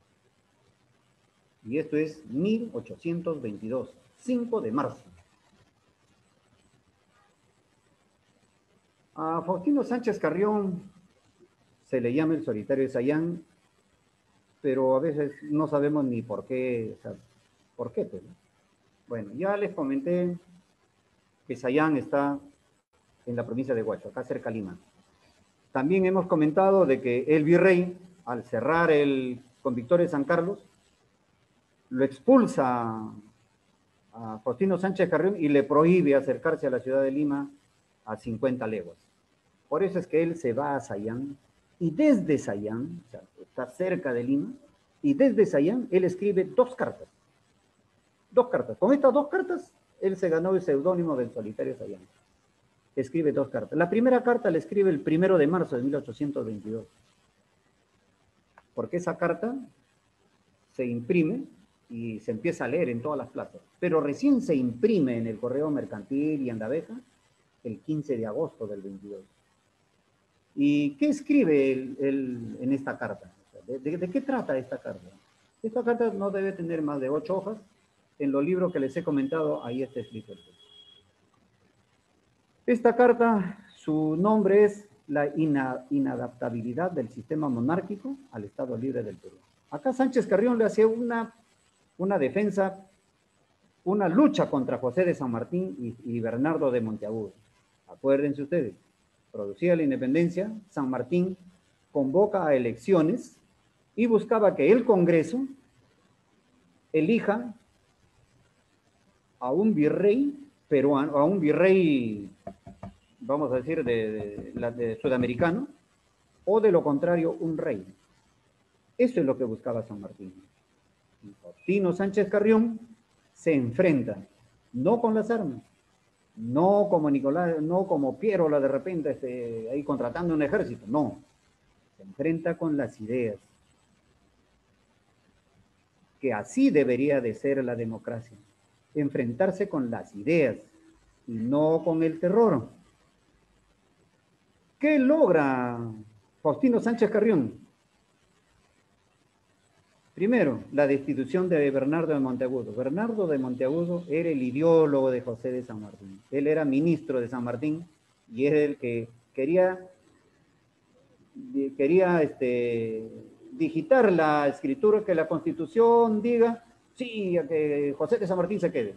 Y esto es mil ochocientos veintidós, cinco de marzo. A Faustino Sánchez Carrión se le llama el solitario de Sayán, pero a veces no sabemos ni por qué, o sea, ¿por qué? Pues? Bueno, ya les comenté que Sayán está en la provincia de Huacho, acá cerca de Lima. También hemos comentado de que el virrey, al cerrar el convictorio de San Carlos, lo expulsa a Faustino Sánchez Carrión y le prohíbe acercarse a la ciudad de Lima a cincuenta leguas. Por eso es que él se va a Sayán, y desde Sayán, o sea, está cerca de Lima, y desde Sayán él escribe dos cartas. Dos cartas. Con estas dos cartas, él se ganó el seudónimo del solitario Sayán. Escribe dos cartas. La primera carta la escribe el primero de marzo de mil ochocientos veintidós. Porque esa carta se imprime y se empieza a leer en todas las plazas. Pero recién se imprime en el Correo Mercantil y en la Abeja el quince de agosto del veintidós. ¿Y qué escribe él, él en esta carta? ¿De, de, ¿De qué trata esta carta? Esta carta no debe tener más de ocho hojas. En los libros que les he comentado, ahí está escrito el texto. Esta carta, su nombre es la ina, inadaptabilidad del sistema monárquico al Estado Libre del Perú. Acá Sánchez Carrión le hacía una, una defensa, una lucha contra José de San Martín y, y Bernardo de Monteagudo. Acuérdense ustedes, producía la independencia, San Martín convoca a elecciones y buscaba que el Congreso elija a un virrey peruano, a un virrey, vamos a decir, de, de, de sudamericano, o de lo contrario, un rey. Eso es lo que buscaba San Martín. Y Faustino Sánchez Carrión se enfrenta, no con las armas, no como Nicolás, no como Piérola de repente este, ahí contratando un ejército, no. Se enfrenta con las ideas. Que así debería de ser la democracia. Enfrentarse con las ideas, y no con el terror. ¿Qué logra Faustino Sánchez Carrión? Primero, la destitución de Bernardo de Monteagudo. Bernardo de Monteagudo era el ideólogo de José de San Martín. Él era ministro de San Martín y era el que quería, quería este, digitar la escritura, que la Constitución diga, sí, que José de San Martín se quede.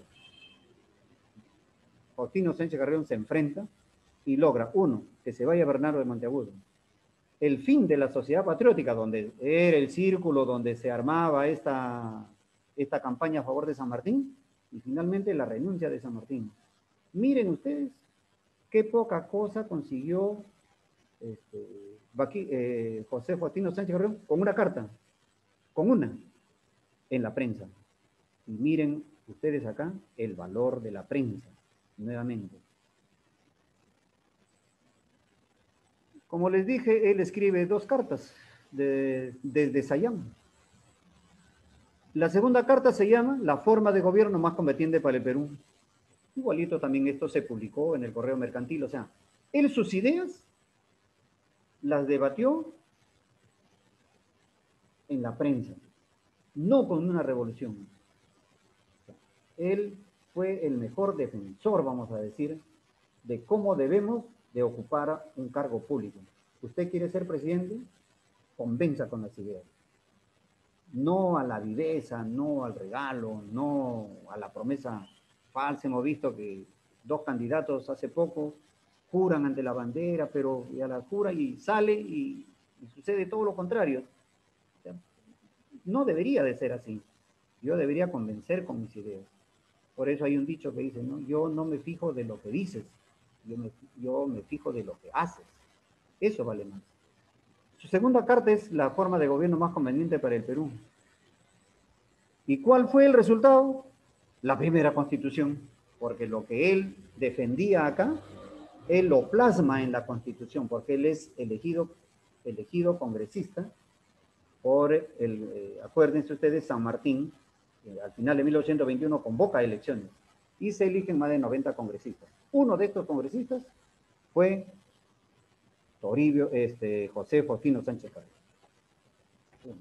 Faustino Sánchez Carrión se enfrenta y logra, uno, que se vaya Bernardo de Monteagudo. El fin de la sociedad patriótica, donde era el círculo donde se armaba esta, esta campaña a favor de San Martín, y finalmente la renuncia de San Martín. Miren ustedes qué poca cosa consiguió este, Baqui, eh, José Faustino Sánchez Carrión con una carta, con una, en la prensa. Y miren ustedes acá el valor de la prensa, nuevamente. Como les dije, él escribe dos cartas de, desde Sayán. La segunda carta se llama La forma de gobierno más conveniente para el Perú. Igualito también esto se publicó en el Correo Mercantil. O sea, él sus ideas las debatió en la prensa, no con una revolución. Él fue el mejor defensor, vamos a decir, de cómo debemos de ocupar un cargo público. ¿Usted quiere ser presidente? Convenza con las ideas. No a la viveza, no al regalo, no a la promesa falsa. Hemos visto que dos candidatos hace poco juran ante la bandera, pero ya la jura y sale y, y sucede todo lo contrario. O sea, no debería de ser así. Yo debería convencer con mis ideas. Por eso hay un dicho que dice, ¿no? Yo no me fijo de lo que dices, yo me, yo me fijo de lo que haces. Eso vale más. Su segunda carta es la forma de gobierno más conveniente para el Perú. ¿Y cuál fue el resultado? La primera constitución, porque lo que él defendía acá, él lo plasma en la constitución, porque él es elegido, elegido congresista por el, eh, acuérdense ustedes, San Martín, eh, al final de mil ochocientos veintiuno convoca elecciones y se eligen más de noventa congresistas. Uno de estos congresistas fue Toribio, este, José Faustino Sánchez Carrión.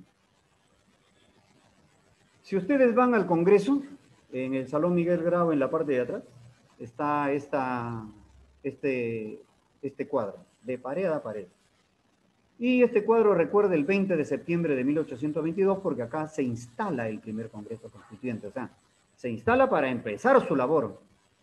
Si ustedes van al Congreso, en el Salón Miguel Grau, en la parte de atrás, está esta, este, este cuadro, de pared a pared. Y este cuadro recuerda el veinte de septiembre de mil ochocientos veintidós, porque acá se instala el primer Congreso Constituyente, o sea, se instala para empezar su labor.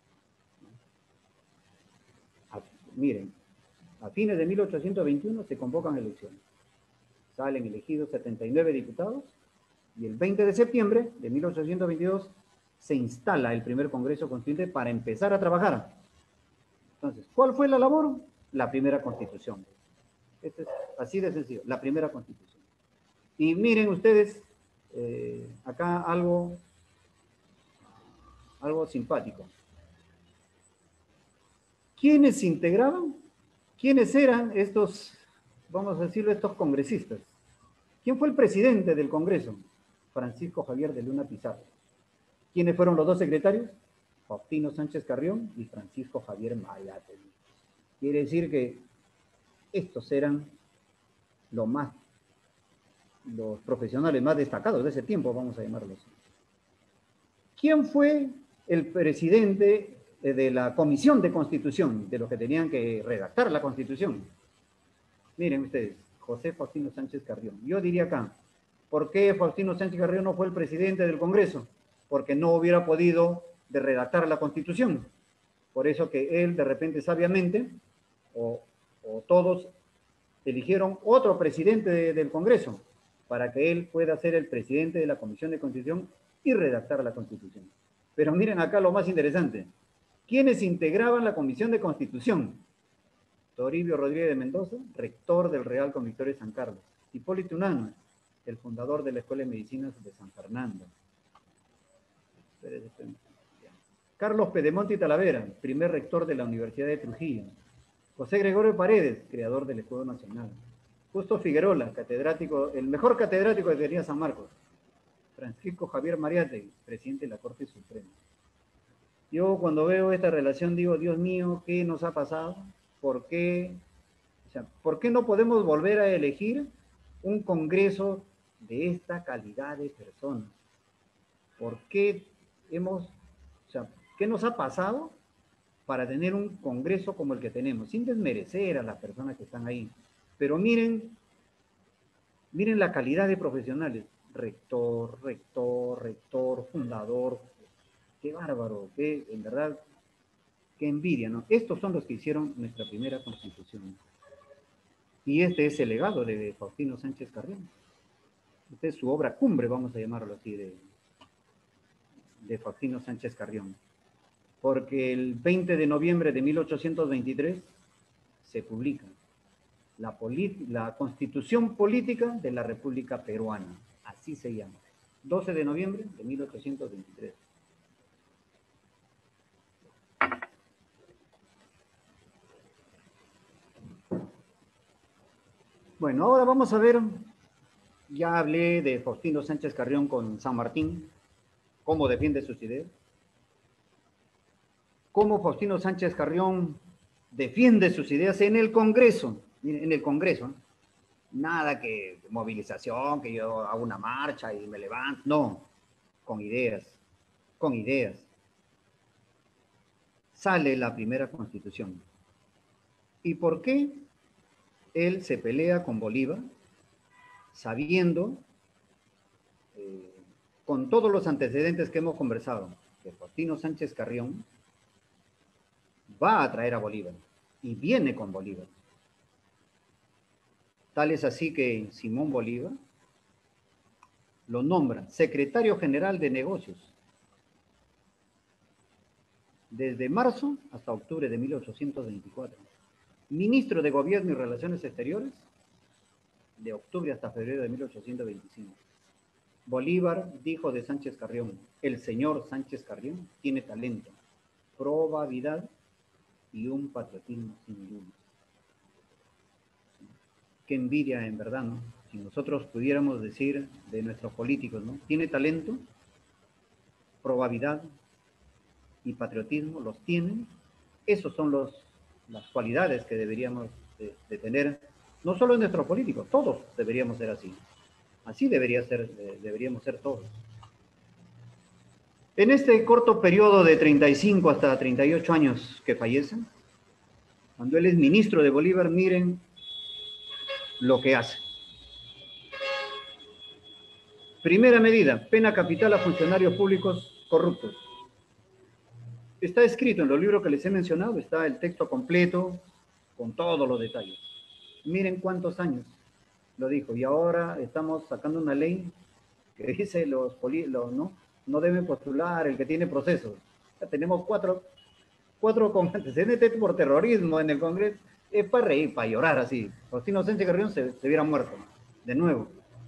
A, miren, a fines de mil ochocientos veintiuno se convocan elecciones. Salen elegidos setenta y nueve diputados y el veinte de septiembre de mil ochocientos veintidós se instala el primer Congreso Constituyente para empezar a trabajar. Entonces, ¿cuál fue la labor? La primera Constitución. Esto es así de sencillo, la primera Constitución. Y miren ustedes, eh, acá algo, algo simpático. ¿Quiénes se integraban? ¿Quiénes eran estos, vamos a decirlo, estos congresistas? ¿Quién fue el presidente del Congreso? Francisco Javier de Luna Pizarro. ¿Quiénes fueron los dos secretarios? Faustino Sánchez Carrión y Francisco Javier Mayate. Quiere decir que estos eran los más, los profesionales más destacados de ese tiempo, vamos a llamarlos. ¿Quién fue el presidente de la Comisión de Constitución, de los que tenían que redactar la Constitución? Miren ustedes, José Faustino Sánchez Carrión. Yo diría acá, ¿por qué Faustino Sánchez Carrión no fue el presidente del Congreso? Porque no hubiera podido de redactar la Constitución. Por eso que él, de repente, sabiamente, o, o todos eligieron otro presidente de, del Congreso, para que él pueda ser el presidente de la Comisión de Constitución y redactar la Constitución. Pero miren acá lo más interesante. ¿Quiénes integraban la Comisión de Constitución? Toribio Rodríguez de Mendoza, rector del Real Convictorio de San Carlos. Hipólito Unanue, el fundador de la Escuela de Medicinas de San Fernando. Carlos Pedemonte y Talavera, primer rector de la Universidad de Trujillo. José Gregorio Paredes, creador del Escudo Nacional. Justo Figuerola, catedrático, el mejor catedrático que tenía San Marcos. Francisco Javier Mariátegui, presidente de la Corte Suprema. Yo cuando veo esta relación digo, Dios mío, ¿qué nos ha pasado? ¿Por qué? O sea, ¿por qué no podemos volver a elegir un Congreso de esta calidad de personas? ¿Por qué hemos, o sea, qué nos ha pasado para tener un Congreso como el que tenemos? Sin desmerecer a las personas que están ahí. Pero miren, miren la calidad de profesionales. Rector, rector, rector, fundador. Qué bárbaro, qué, en verdad, qué envidia, ¿no? Estos son los que hicieron nuestra primera Constitución. Y este es el legado de Faustino Sánchez Carrión. Esta es su obra cumbre, vamos a llamarlo así, de, de Faustino Sánchez Carrión. Porque el veinte de noviembre de mil ochocientos veintitrés se publica la, la Constitución Política de la República Peruana. Así se llama. doce de noviembre de mil ochocientos veintitrés. Bueno, ahora vamos a ver, ya hablé de Faustino Sánchez Carrión con San Martín, cómo defiende sus ideas, cómo Faustino Sánchez Carrión defiende sus ideas en el Congreso, en el Congreso, nada que movilización, que yo hago una marcha y me levanto, no, con ideas, con ideas. Sale la primera Constitución. ¿Y por qué él se pelea con Bolívar, sabiendo, eh, con todos los antecedentes que hemos conversado, que Faustino Sánchez Carrión va a traer a Bolívar y viene con Bolívar? Tal es así que Simón Bolívar lo nombra secretario general de negocios desde marzo hasta octubre de mil ochocientos veinticuatro. Ministro de Gobierno y Relaciones Exteriores de octubre hasta febrero de mil ochocientos veinticinco. Bolívar dijo de Sánchez Carrión, el señor Sánchez Carrión tiene talento, probidad y un patriotismo sin duda. Qué envidia, en verdad, ¿no? Si nosotros pudiéramos decir de nuestros políticos, ¿no? Tiene talento, probidad y patriotismo, los tienen. Esos son los, las cualidades que deberíamos de, de tener, no solo en nuestros políticos, todos deberíamos ser así. Así debería ser, eh, deberíamos ser todos. En este corto periodo de treinta y cinco hasta treinta y ocho años que fallecen, cuando él es ministro de Bolívar, miren lo que hace. Primera medida, pena capital a funcionarios públicos corruptos. Está escrito en los libros que les he mencionado, está el texto completo con todos los detalles. Miren cuántos años lo dijo, y ahora estamos sacando una ley que dice los políticos, ¿no? No deben postular el que tiene procesos. Ya tenemos cuatro, cuatro con antecedentes por terrorismo en el Congreso. Es para reír, para llorar así. Faustino Sánchez Carrión se, se hubiera muerto, de nuevo.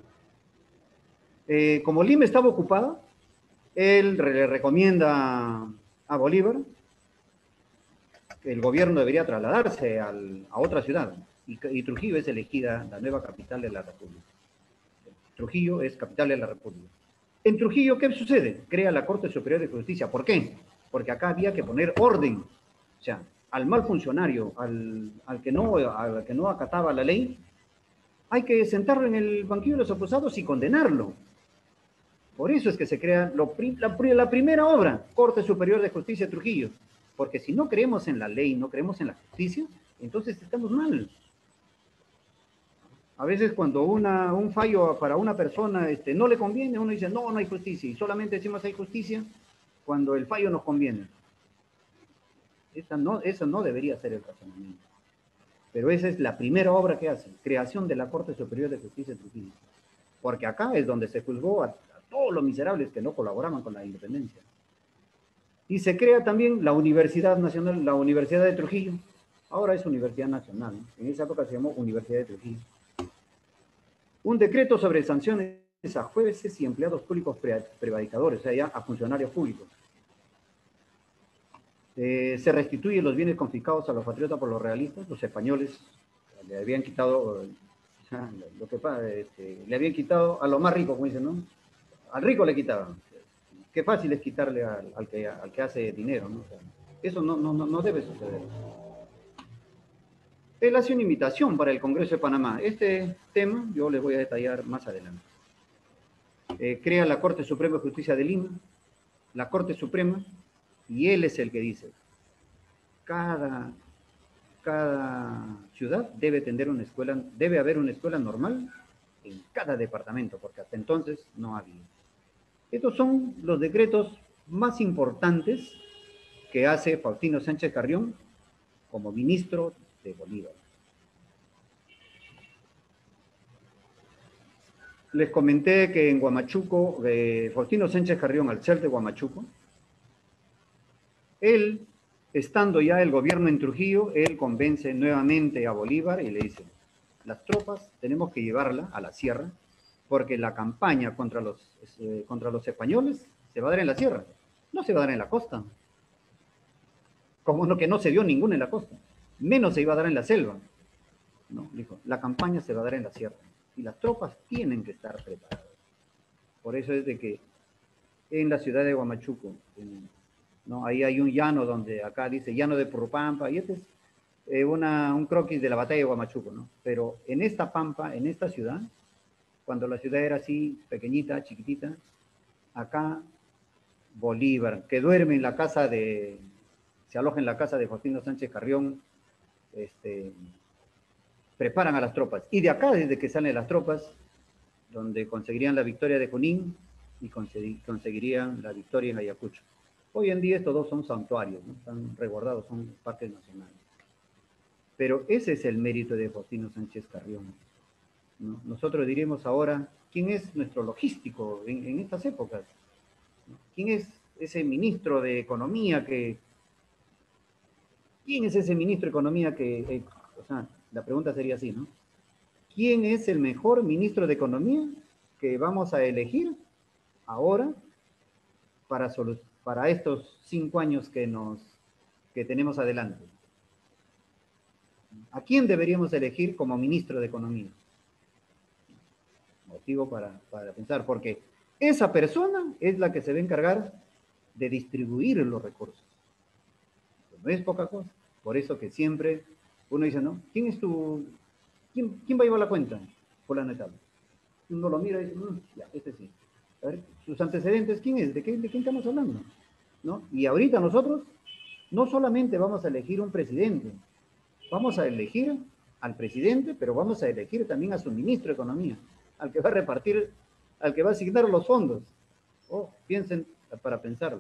Eh, como Lima estaba ocupada, él le recomienda a Bolívar que el gobierno debería trasladarse al, a otra ciudad. Y, y Trujillo es elegida la nueva capital de la República. Trujillo es capital de la República. En Trujillo, ¿qué sucede? Crea la Corte Superior de Justicia. ¿Por qué? Porque acá había que poner orden. O sea, al mal funcionario, al, al, que no, al que no acataba la ley, hay que sentarlo en el banquillo de los acusados y condenarlo. Por eso es que se crea lo, la, la primera obra, Corte Superior de Justicia de Trujillo. Porque si no creemos en la ley, no creemos en la justicia, entonces estamos mal. A veces cuando una, un fallo para una persona este, no le conviene, uno dice, no, no hay justicia. Y solamente decimos hay justicia cuando el fallo nos conviene. Esa no, eso no debería ser el razonamiento. Pero esa es la primera obra que hace, creación de la Corte Superior de Justicia de Trujillo. Porque acá es donde se juzgó a, a todos los miserables que no colaboraban con la independencia. Y se crea también la Universidad Nacional, la Universidad de Trujillo. Ahora es Universidad Nacional, ¿no? En esa época se llamó Universidad de Trujillo. Un decreto sobre sanciones a jueces y empleados públicos prevaricadores, o sea, ya a funcionarios públicos. Eh, se restituyen los bienes confiscados a los patriotas por los realistas, los españoles le habían quitado, lo que pasa, este, le habían quitado a los más ricos, como dicen, ¿no? Al rico le quitaban. qué fácil es quitarle al, al, que, al que hace dinero, ¿no? O sea, eso no, no, no debe suceder. Él hace una invitación para el Congreso de Panamá. Este tema yo les voy a detallar más adelante. Eh, crea la Corte Suprema de Justicia de Lima, la Corte Suprema, y él es el que dice, cada, cada ciudad debe tener una escuela, debe haber una escuela normal en cada departamento, porque hasta entonces no había. Estos son los decretos más importantes que hace Faustino Sánchez Carrión como ministro de Bolívar. Les comenté que en Huamachuco, eh, Faustino Sánchez Carrión, al ser de Huamachuco, él, estando ya el gobierno en Trujillo, él convence nuevamente a Bolívar y le dice, las tropas tenemos que llevarla a la sierra, porque la campaña contra los, eh, contra los españoles se va a dar en la sierra, no se va a dar en la costa. Como no, que no se dio ninguna en la costa, menos se iba a dar en la selva. No, dijo, la campaña se va a dar en la sierra y las tropas tienen que estar preparadas. Por eso es de que en la ciudad de Huamachuco, en, ¿no? Ahí hay un llano donde acá dice llano de Purupampa, y este es eh, una, un croquis de la batalla de Huamachuco, ¿no? Pero en esta pampa, en esta ciudad, cuando la ciudad era así, pequeñita, chiquitita, acá Bolívar, que duerme en la casa de, se aloja en la casa de Faustino Sánchez Carrión, este, preparan a las tropas. Y de acá, desde que salen las tropas, donde conseguirían la victoria de Junín y conseguirían la victoria en Ayacucho. Hoy en día estos dos son santuarios, ¿no? Están resguardados, son parques nacionales. Pero ese es el mérito de Faustino Sánchez Carrión, ¿no? Nosotros diríamos ahora, ¿quién es nuestro logístico en, en estas épocas? ¿Quién es ese ministro de Economía que... ¿Quién es ese ministro de Economía que... Eh, o sea, la pregunta sería así, ¿no? ¿Quién es el mejor ministro de Economía que vamos a elegir ahora para, para estos cinco años que, nos, que tenemos adelante? ¿A quién deberíamos elegir como ministro de Economía? Motivo para, para pensar, porque esa persona es la que se va a encargar de distribuir los recursos. No es poca cosa. Por eso que siempre uno dice, ¿no? ¿Quién es tu... ¿Quién, quién va a llevar la cuenta? Fulano de tal. Uno lo mira y dice, mmm, ya, este sí. A ver, sus antecedentes, ¿quién es? ¿De qué, de quién estamos hablando? ¿No? Y ahorita nosotros no solamente vamos a elegir un presidente, vamos a elegir al presidente, pero vamos a elegir también a su ministro de Economía, al que va a repartir, al que va a asignar los fondos. Oh, piensen para pensarlo.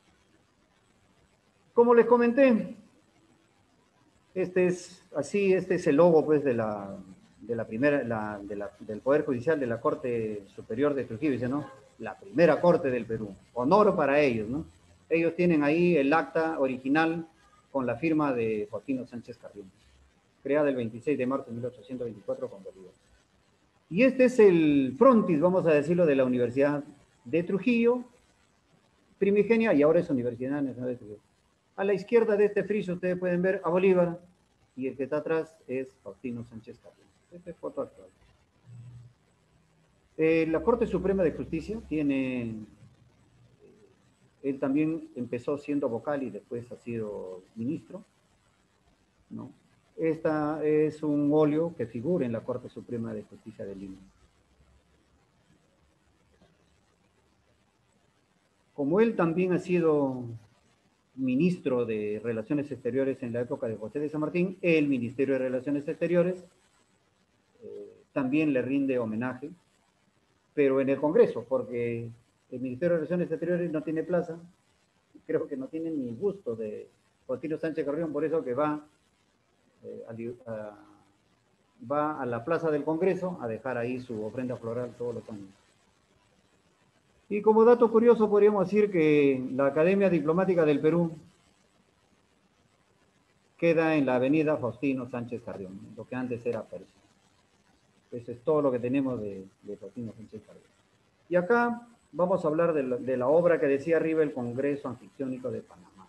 Como les comenté, este es así, este es el logo pues de la, de la primera, la, de la, del Poder Judicial de la Corte Superior de Trujillo, dice, ¿no? La primera Corte del Perú. Honor para ellos, ¿no? Ellos tienen ahí el acta original con la firma de Faustino Sánchez Carrión, creada el veintiséis de marzo de mil ochocientos veinticuatro con Bolívar. Y este es el frontis, vamos a decirlo, de la Universidad de Trujillo, primigenia, y ahora es Universidad Nacional de Trujillo. A la izquierda de este friso ustedes pueden ver a Bolívar, y el que está atrás es Faustino Sánchez Carrión. Esta es foto actual. Eh, la Corte Suprema de Justicia tiene... Eh, él también empezó siendo vocal y después ha sido ministro, ¿no? Esta es un óleo que figura en la Corte Suprema de Justicia de Lima. Como él también ha sido ministro de Relaciones Exteriores en la época de José de San Martín, el Ministerio de Relaciones Exteriores eh, también le rinde homenaje, pero en el Congreso, porque el Ministerio de Relaciones Exteriores no tiene plaza, creo que no tiene ni gusto de Faustino Sánchez Carrión, por eso que va, eh, a, a, va a la plaza del Congreso a dejar ahí su ofrenda floral todos los años. Y como dato curioso podríamos decir que la Academia Diplomática del Perú queda en la avenida Faustino Sánchez Carrión, lo que antes era Persia. Eso es todo lo que tenemos de, de Faustino Sánchez Carrión. Y acá vamos a hablar de la, de la obra que decía arriba el Congreso Anfictiónico de Panamá.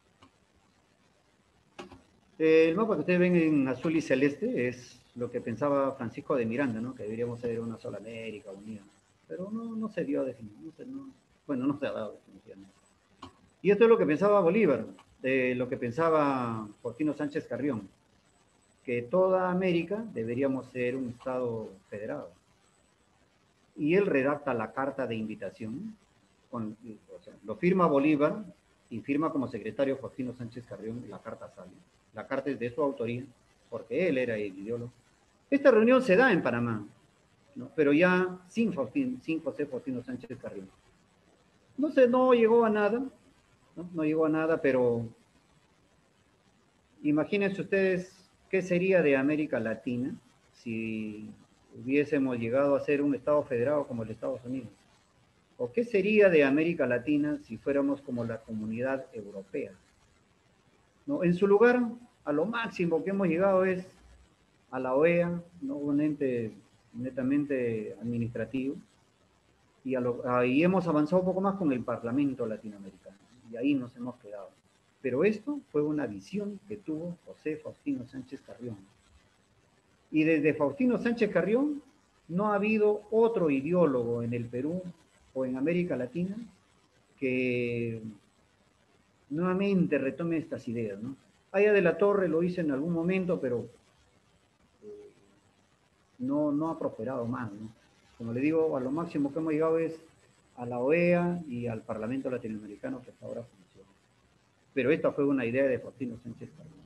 El mapa que ustedes ven en azul y celeste es lo que pensaba Francisco de Miranda, ¿no? Que deberíamos ser una sola América unida. pero no, no se dio definición, no se, no, bueno, no se ha dado definición. Y esto es lo que pensaba Bolívar, de lo que pensaba Faustino Sánchez Carrión, que toda América deberíamos ser un Estado federado. Y él redacta la carta de invitación, con, o sea, lo firma Bolívar y firma como secretario Faustino Sánchez Carrión, y la carta sale. La carta es de su autoría, porque él era el ideólogo. Esta reunión se da en Panamá, ¿no? Pero ya sin, Faustino, sin José Faustino Sánchez Carrión. No sé, no llegó a nada, ¿no? No llegó a nada, pero imagínense ustedes qué sería de América Latina si hubiésemos llegado a ser un Estado federado como el Estados Unidos. ¿O qué sería de América Latina si fuéramos como la Comunidad Europea? ¿No? En su lugar, a lo máximo que hemos llegado es a la O E A, ¿no? Un ente netamente administrativo, y, a lo, ahí hemos avanzado un poco más con el Parlamento latinoamericano, y ahí nos hemos quedado. Pero esto fue una visión que tuvo José Faustino Sánchez Carrión. Y desde Faustino Sánchez Carrión no ha habido otro ideólogo en el Perú o en América Latina que nuevamente retome estas ideas, ¿no? Aya de la Torre lo hizo en algún momento, pero eh, no, no ha prosperado más, ¿no? Como le digo, a lo máximo que hemos llegado es a la O E A y al Parlamento Latinoamericano, que hasta ahora funciona. Pero esta fue una idea de Faustino Sánchez Carrión.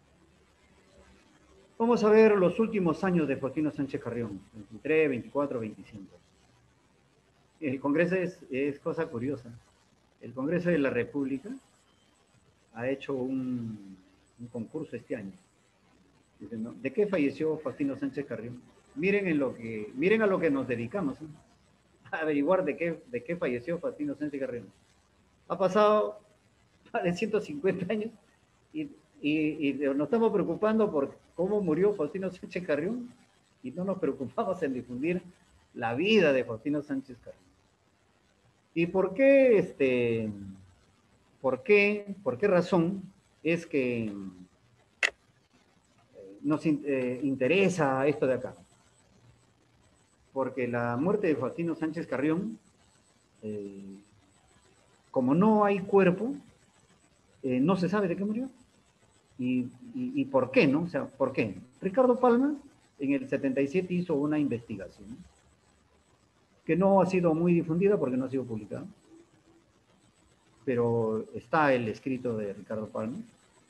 Vamos a ver los últimos años de Faustino Sánchez Carrión, veintitrés, veinticuatro, veinticinco. El Congreso es, es cosa curiosa. El Congreso de la República ha hecho un, un concurso este año. Dicen, ¿no? ¿De qué falleció Faustino Sánchez Carrión? Miren, en lo que, miren a lo que nos dedicamos, ¿eh? A averiguar de qué, de qué falleció Faustino Sánchez Carrión. Ha pasado de ciento cincuenta años y, y, y nos estamos preocupando por cómo murió Faustino Sánchez Carrión y no nos preocupamos en difundir la vida de Faustino Sánchez Carrión. ¿Y por qué, este, por qué, por qué razón es que nos eh, interesa esto de acá? Porque la muerte de Faustino Sánchez Carrión, eh, como no hay cuerpo, eh, no se sabe de qué murió. Y, y, y por qué, ¿no? O sea, ¿por qué? Ricardo Palma en el setenta y siete hizo una investigación, ¿no? Que no ha sido muy difundida porque no ha sido publicada, pero está el escrito de Ricardo Palma,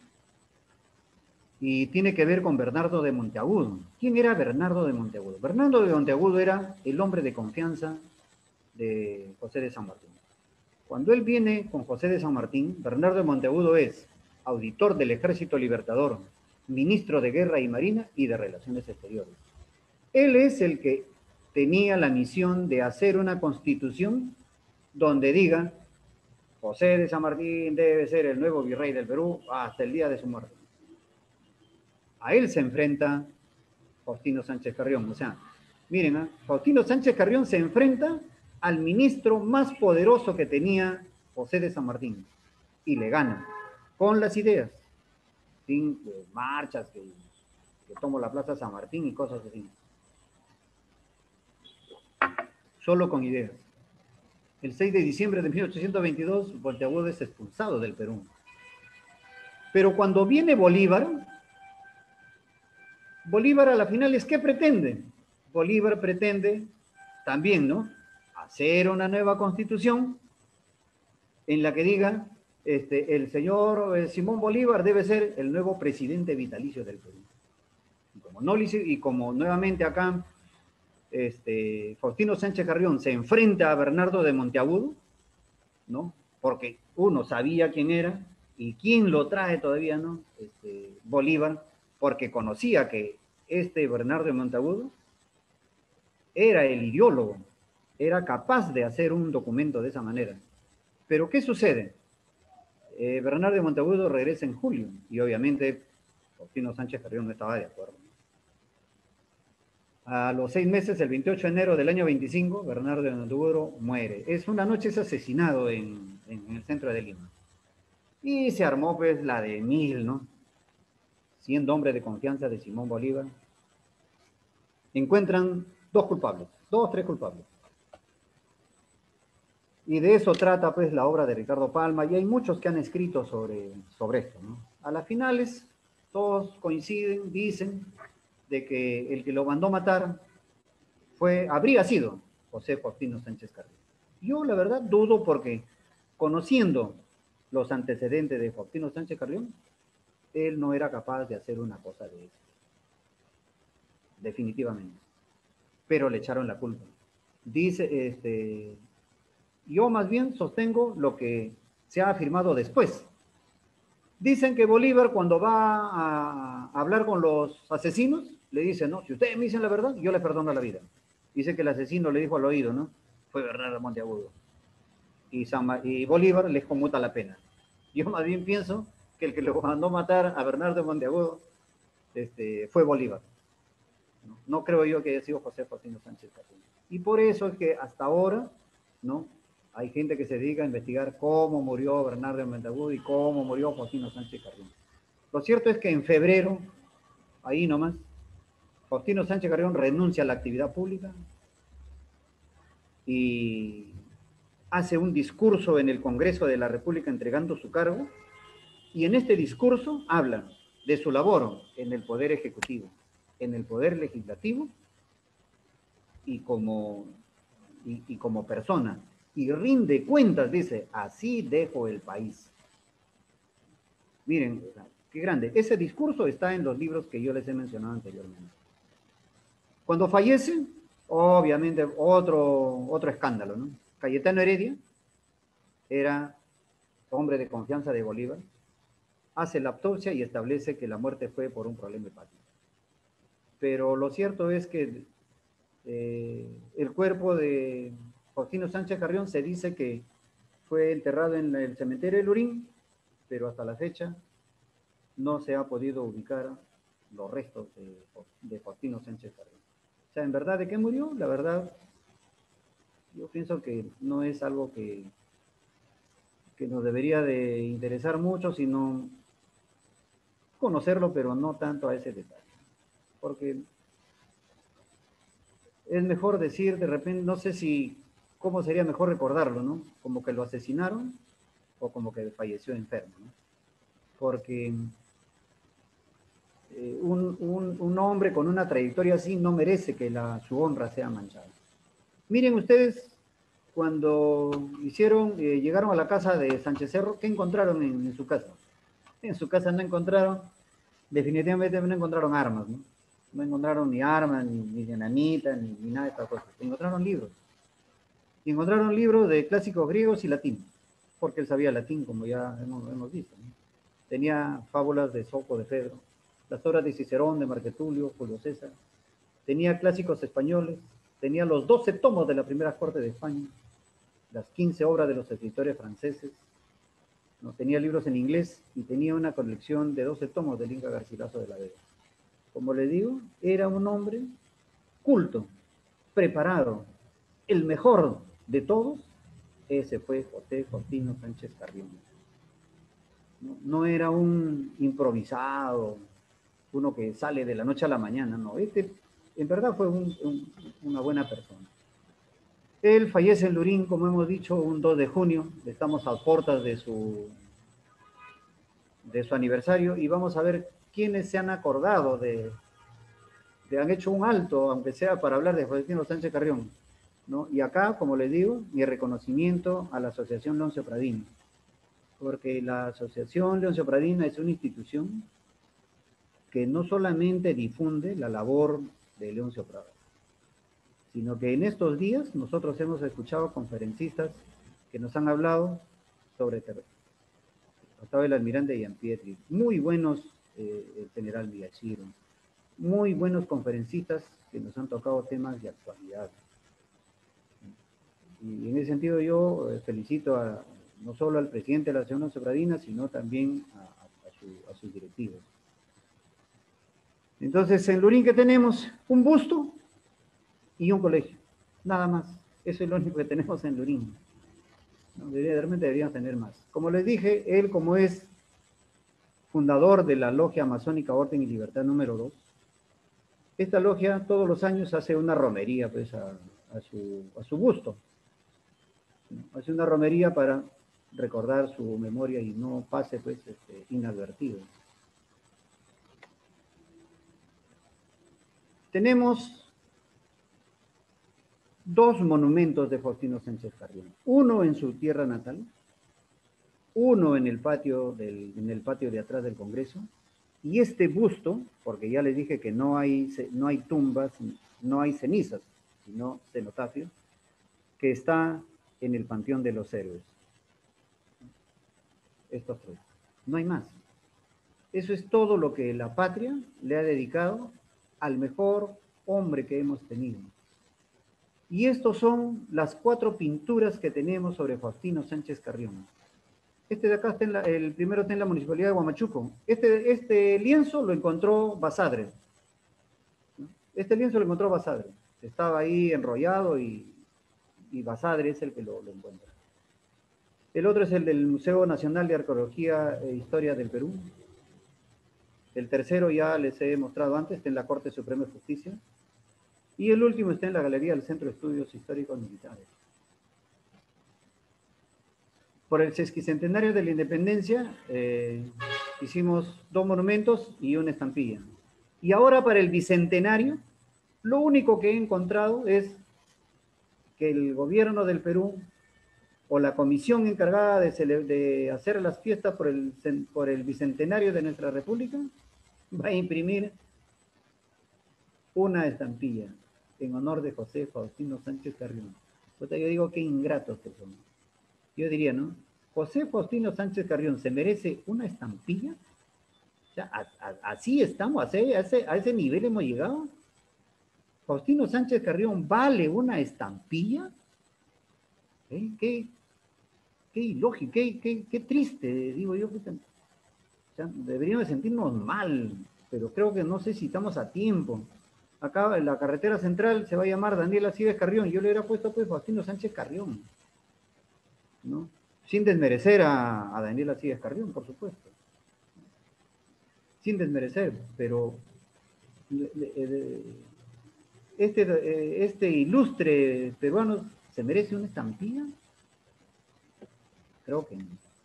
y tiene que ver con Bernardo de Monteagudo. ¿Quién era Bernardo de Monteagudo? Bernardo de Monteagudo era el hombre de confianza de José de San Martín. Cuando él viene con José de San Martín, Bernardo de Monteagudo es auditor del Ejército Libertador, ministro de Guerra y Marina y de Relaciones Exteriores. Él es el que tenía la misión de hacer una constitución donde diga José de San Martín debe ser el nuevo virrey del Perú hasta el día de su muerte. A él se enfrenta Faustino Sánchez Carrión. O sea, miren, ¿eh? Faustino Sánchez Carrión se enfrenta al ministro más poderoso que tenía José de San Martín y le gana con las ideas, sin eh, marchas, que, que tomo la Plaza San Martín y cosas así. Solo con ideas. El seis de diciembre de mil ochocientos veintidós, Monteagudo es expulsado del Perú. Pero cuando viene Bolívar, Bolívar a la final es ¿qué pretende? Bolívar pretende también, ¿no? Hacer una nueva constitución en la que diga este, el señor eh, Simón Bolívar debe ser el nuevo presidente vitalicio del Perú. Y como, no, y como nuevamente acá este, Faustino Sánchez Carrión se enfrenta a Bernardo de Monteagudo, ¿no? Porque uno sabía quién era y quién lo trae todavía, ¿no? Este, Bolívar, porque conocía que este Bernardo de Monteagudo era el ideólogo, era capaz de hacer un documento de esa manera. Pero ¿qué sucede? Eh, Bernardo de Monteagudo regresa en julio y obviamente Faustino Sánchez Carrión no estaba de acuerdo. A los seis meses, el veintiocho de enero del año veinticinco, Bernardo de Monteagudo muere. Es una noche, es asesinado en, en el centro de Lima. Y se armó pues la de mil, ¿no? Siendo hombre de confianza de Simón Bolívar. Encuentran dos culpables, dos, tres culpables. Y de eso trata pues la obra de Ricardo Palma, y hay muchos que han escrito sobre, sobre esto, ¿no? A las finales, todos coinciden, dicen, de que el que lo mandó matar fue, habría sido José Faustino Sánchez Carrión. Yo la verdad dudo porque, conociendo los antecedentes de Faustino Sánchez Carrión, él no era capaz de hacer una cosa de eso. Definitivamente. Pero le echaron la culpa. Dice, este, yo más bien sostengo lo que se ha afirmado después. Dicen que Bolívar, cuando va a hablar con los asesinos, le dice, no, si ustedes me dicen la verdad, yo les perdono la vida. Dice que el asesino le dijo al oído, ¿no? Fue Bernardo Monteagudo. Y, San, y Bolívar les conmuta la pena. Yo más bien pienso que el que lo mandó matar a Bernardo Monteagudo este, fue Bolívar. ¿No? No creo yo que haya sido José Faustino Sánchez Carrión. Y por eso es que hasta ahora, ¿no? Hay gente que se dedica a investigar cómo murió Bernardo Monteagudo y cómo murió Faustino Sánchez Carrión. Lo cierto es que en febrero, ahí nomás, Faustino Sánchez Carrión renuncia a la actividad pública y hace un discurso en el Congreso de la República entregando su cargo, y en este discurso habla de su labor en el Poder Ejecutivo, en el Poder Legislativo y como, y, y como persona. Y rinde cuentas, dice, así dejo el país. Miren, qué grande. Ese discurso está en los libros que yo les he mencionado anteriormente. Cuando fallece, obviamente otro, otro escándalo, ¿no? Cayetano Heredia era hombre de confianza de Bolívar, hace la autopsia y establece que la muerte fue por un problema hepático. Pero lo cierto es que eh, el cuerpo de Faustino Sánchez Carrión se dice que fue enterrado en el cementerio de Lurín, pero hasta la fecha no se ha podido ubicar los restos de, de Faustino Sánchez Carrión. O sea, ¿en verdad de qué murió? La verdad, yo pienso que no es algo que, que nos debería de interesar mucho, sino conocerlo, pero no tanto a ese detalle. Porque es mejor decir de repente, no sé si, cómo sería mejor recordarlo, ¿no? Como que lo asesinaron o como que falleció enfermo, ¿no? Porque eh, un, un, un hombre con una trayectoria así no merece que la, su honra sea manchada. Miren ustedes, cuando hicieron, eh, llegaron a la casa de Sánchez Cerro, ¿qué encontraron en, en su casa? En su casa no encontraron, definitivamente no encontraron armas, ¿no? No encontraron ni armas, ni, ni dinamita, ni, ni nada de estas cosas. Encontraron libros. Y encontraron libros de clásicos griegos y latinos, porque él sabía latín, como ya hemos, hemos visto, ¿no? Tenía fábulas de Sopo, de Pedro, las obras de Cicerón, de Marquetulio, Julio César. Tenía clásicos españoles, tenía los doce tomos de la Primera Corte de España, las quince obras de los escritores franceses, ¿no? Tenía libros en inglés y tenía una colección de doce tomos del Inca Garcilaso de la Vega. Como le digo, era un hombre culto, preparado, el mejor de todos. Ese fue José Faustino Sánchez Carrión. No, no era un improvisado, uno que sale de la noche a la mañana, no. Este en verdad fue un, un, una buena persona. Él fallece en Lurín, como hemos dicho, un dos de junio. Estamos a puertas de su, de su aniversario y vamos a ver quiénes se han acordado de, de han hecho un alto, aunque sea para hablar de Faustino Sánchez Carrión, ¿no? Y acá, como les digo, mi reconocimiento a la Asociación Leoncio Pradina, porque la Asociación Leoncio Pradina es una institución que no solamente difunde la labor de Leoncio Prado, sino que en estos días nosotros hemos escuchado conferencistas que nos han hablado sobre terrorismo. Estaba el almirante Gianpietri, muy buenos, eh, el general Villachiro, muy buenos conferencistas que nos han tocado temas de actualidad. Y en ese sentido yo eh, felicito a, no solo al presidente de la Asociación Leoncio Pradina, sino también a, a, su, a sus directivos. Entonces, en Lurín, ¿qué tenemos? Un busto y un colegio, nada más. Eso es lo único que tenemos en Lurín. ¿No? Debería, realmente deberíamos tener más. Como les dije, él como es fundador de la Logia Masónica Orden y Libertad número dos, esta logia todos los años hace una romería pues, a, a, su, a su busto. hace una romería para recordar su memoria y no pase pues este, inadvertido. Tenemos dos monumentos de Faustino Sánchez Carrión, uno en su tierra natal, uno en el patio, del, en el patio de atrás del Congreso, y este busto, porque ya les dije que no hay, no hay tumbas, no hay cenizas, sino cenotafios, que está en el Panteón de los Héroes. Estos tres. No hay más. Eso es todo lo que la patria le ha dedicado al mejor hombre que hemos tenido. Y estos son las cuatro pinturas que tenemos sobre Faustino Sánchez Carrión. Este de acá, está en la, el primero está en la Municipalidad de Huamachuco. Este, este lienzo lo encontró Basadre. Este lienzo lo encontró Basadre. Estaba ahí enrollado y, y Basadre es el que lo, lo encuentra. El otro es el del Museo Nacional de Arqueología e Historia del Perú. El tercero ya les he mostrado antes, está en la Corte Suprema de Justicia. Y el último está en la Galería del Centro de Estudios Históricos Militares. Por el sesquicentenario de la Independencia, eh, hicimos dos monumentos y una estampilla. Y ahora para el bicentenario, lo único que he encontrado es que el gobierno del Perú o la comisión encargada de, de hacer las fiestas por el, por el bicentenario de nuestra república va a imprimir una estampilla en honor de José Faustino Sánchez Carrión. Yo digo, qué ingratos que son. Yo diría, ¿no? José Faustino Sánchez Carrión se merece una estampilla. O sea, a, a, así estamos, a ese, a, ese, a ese nivel hemos llegado. Faustino Sánchez Carrión vale una estampilla. ¿Eh? Qué, qué ilógico, qué, qué, qué triste, digo yo. O sea, deberíamos sentirnos mal, pero creo que no sé si estamos a tiempo. Acá en la carretera central se va a llamar Daniel Alcides Carrión. Yo le hubiera puesto pues Faustino Sánchez Carrión, ¿no? Sin desmerecer a, a Daniel Alcides Carrión, por supuesto. Sin desmerecer, pero este, este ilustre peruano se merece una estampilla. Creo que no.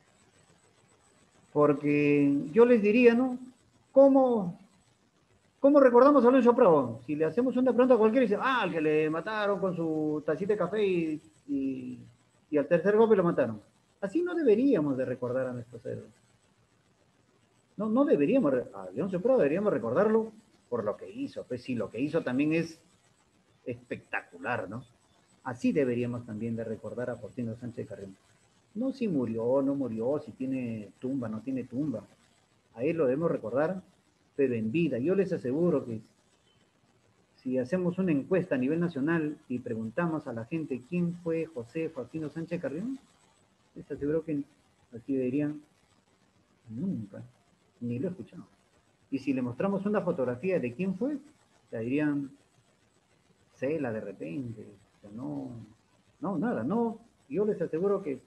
Porque yo les diría, ¿no? ¿Cómo, cómo recordamos a Alonso Prado? Si le hacemos una pregunta a cualquiera y dice, ah, al que le mataron con su tacita de café y, y, y al tercer golpe lo mataron. Así no deberíamos de recordar a nuestros héroes. No, no deberíamos, a Alonso Prado deberíamos recordarlo por lo que hizo. Pues sí, lo que hizo también es espectacular, ¿no? Así deberíamos también de recordar a Faustino Sánchez Carrión. No si murió, no murió, si tiene tumba, no tiene tumba. A él lo debemos recordar, pero en vida. Yo les aseguro que si hacemos una encuesta a nivel nacional y preguntamos a la gente quién fue José Faustino Sánchez Carrión, les aseguro que aquí dirían, nunca, ni lo he escuchado. Y si le mostramos una fotografía de quién fue, le dirían, Cela de repente, o sea, no, no, nada, no. Yo les aseguro que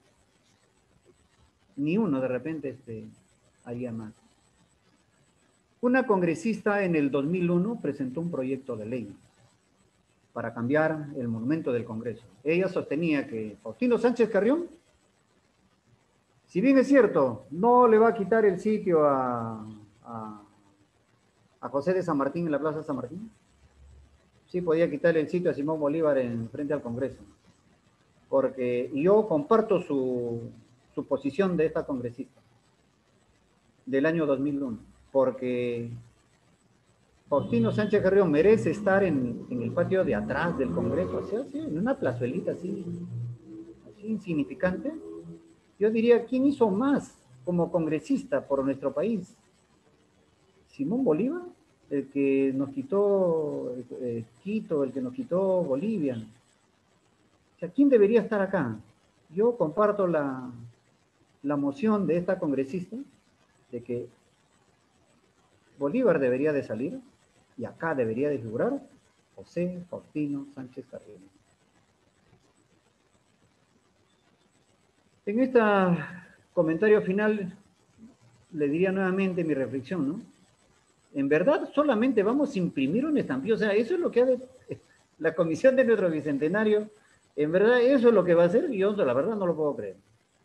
ni uno de repente este, haría más. Una congresista en el dos mil uno presentó un proyecto de ley para cambiar el monumento del Congreso. Ella sostenía que Faustino Sánchez Carrión, si bien es cierto, no le va a quitar el sitio a, a, a José de San Martín en la Plaza San Martín, sí podía quitarle el sitio a Simón Bolívar en frente al Congreso. Porque yo comparto su, su posición de esta congresista del año dos mil uno, porque Faustino Sánchez Carrión merece estar en, en el patio de atrás del Congreso, así, así, en una plazuelita así, así insignificante. Yo diría, ¿quién hizo más como congresista por nuestro país? ¿Simón Bolívar? El que nos quitó eh, Quito, el que nos quitó Bolivia. O sea, ¿quién debería estar acá? Yo comparto la, la moción de esta congresista de que Bolívar debería de salir y acá debería de figurar José Faustino Sánchez Carrión. En este comentario final le diría nuevamente mi reflexión, ¿no? En verdad solamente vamos a imprimir un estampillo, o sea, eso es lo que hace la comisión de nuestro bicentenario, En verdad, eso es lo que va a hacer, y yo la verdad no lo puedo creer.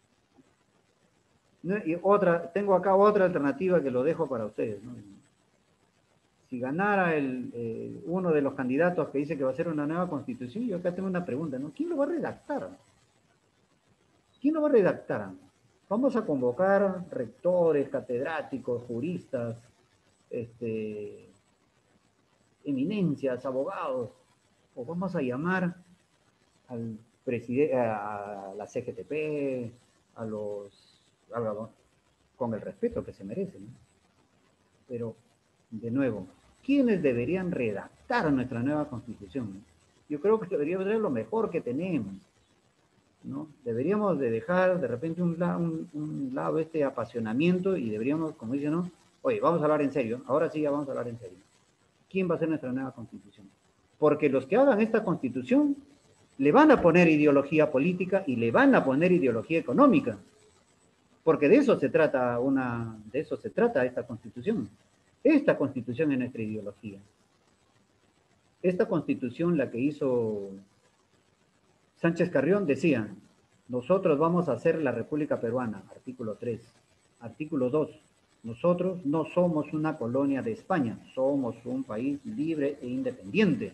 ¿No? Y otra, tengo acá otra alternativa que lo dejo para ustedes, ¿no? Si ganara el, eh, uno de los candidatos que dice que va a ser una nueva constitución, yo acá tengo una pregunta, ¿no? ¿Quién lo va a redactar? ¿Quién lo va a redactar? Vamos a convocar rectores, catedráticos, juristas, este, eminencias, abogados, o vamos a llamar al presidente, a la C G T P, a los, a, con el respeto que se merecen, ¿no? Pero, de nuevo, ¿quiénes deberían redactar nuestra nueva constitución? Yo creo que deberíamos ser lo mejor que tenemos, ¿no? Deberíamos de dejar de repente un, un, un lado este apasionamiento y deberíamos, como dicen, ¿no? Oye, vamos a hablar en serio, ahora sí ya vamos a hablar en serio. ¿Quién va a ser nuestra nueva constitución? Porque los que hagan esta constitución le van a poner ideología política y le van a poner ideología económica. Porque de eso se trata una, de eso se trata esta constitución. Esta constitución es nuestra ideología. Esta constitución, la que hizo Sánchez Carrión, decía, nosotros vamos a hacer la República Peruana, artículo tres. Artículo dos, nosotros no somos una colonia de España, somos un país libre e independiente.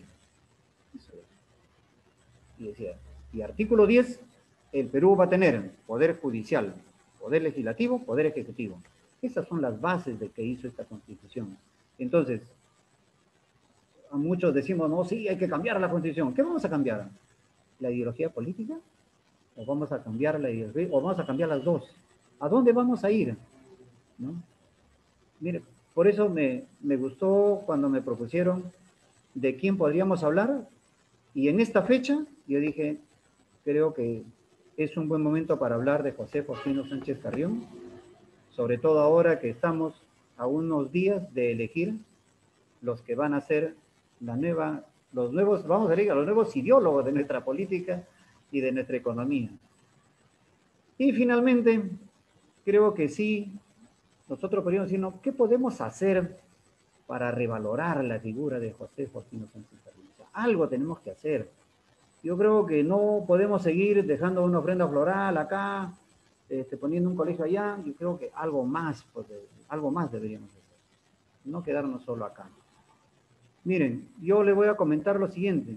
Y decía, y artículo diez, el Perú va a tener poder judicial, poder legislativo, poder ejecutivo. Esas son las bases de que hizo esta constitución. Entonces, a muchos decimos, no, sí, hay que cambiar la constitución. ¿Qué vamos a cambiar? ¿La ideología política? ¿O vamos a cambiar la ideología? ¿O vamos a cambiar las dos? ¿A dónde vamos a ir? ¿No? Mire, por eso me, me gustó cuando me propusieron de quién podríamos hablar. Y en esta fecha, yo dije, creo que es un buen momento para hablar de José Faustino Sánchez Carrión, sobre todo ahora que estamos a unos días de elegir los que van a ser la nueva, los nuevos, vamos a decir, los nuevos ideólogos de nuestra política y de nuestra economía. Y finalmente, creo que sí, nosotros podríamos decir, ¿no? ¿Qué podemos hacer para revalorar la figura de José Faustino Sánchez Carrión? O sea, algo tenemos que hacer. Yo creo que no podemos seguir dejando una ofrenda floral acá, este, poniendo un colegio allá. Yo creo que algo más, pues, algo más deberíamos hacer. No quedarnos solo acá. Miren, yo le voy a comentar lo siguiente.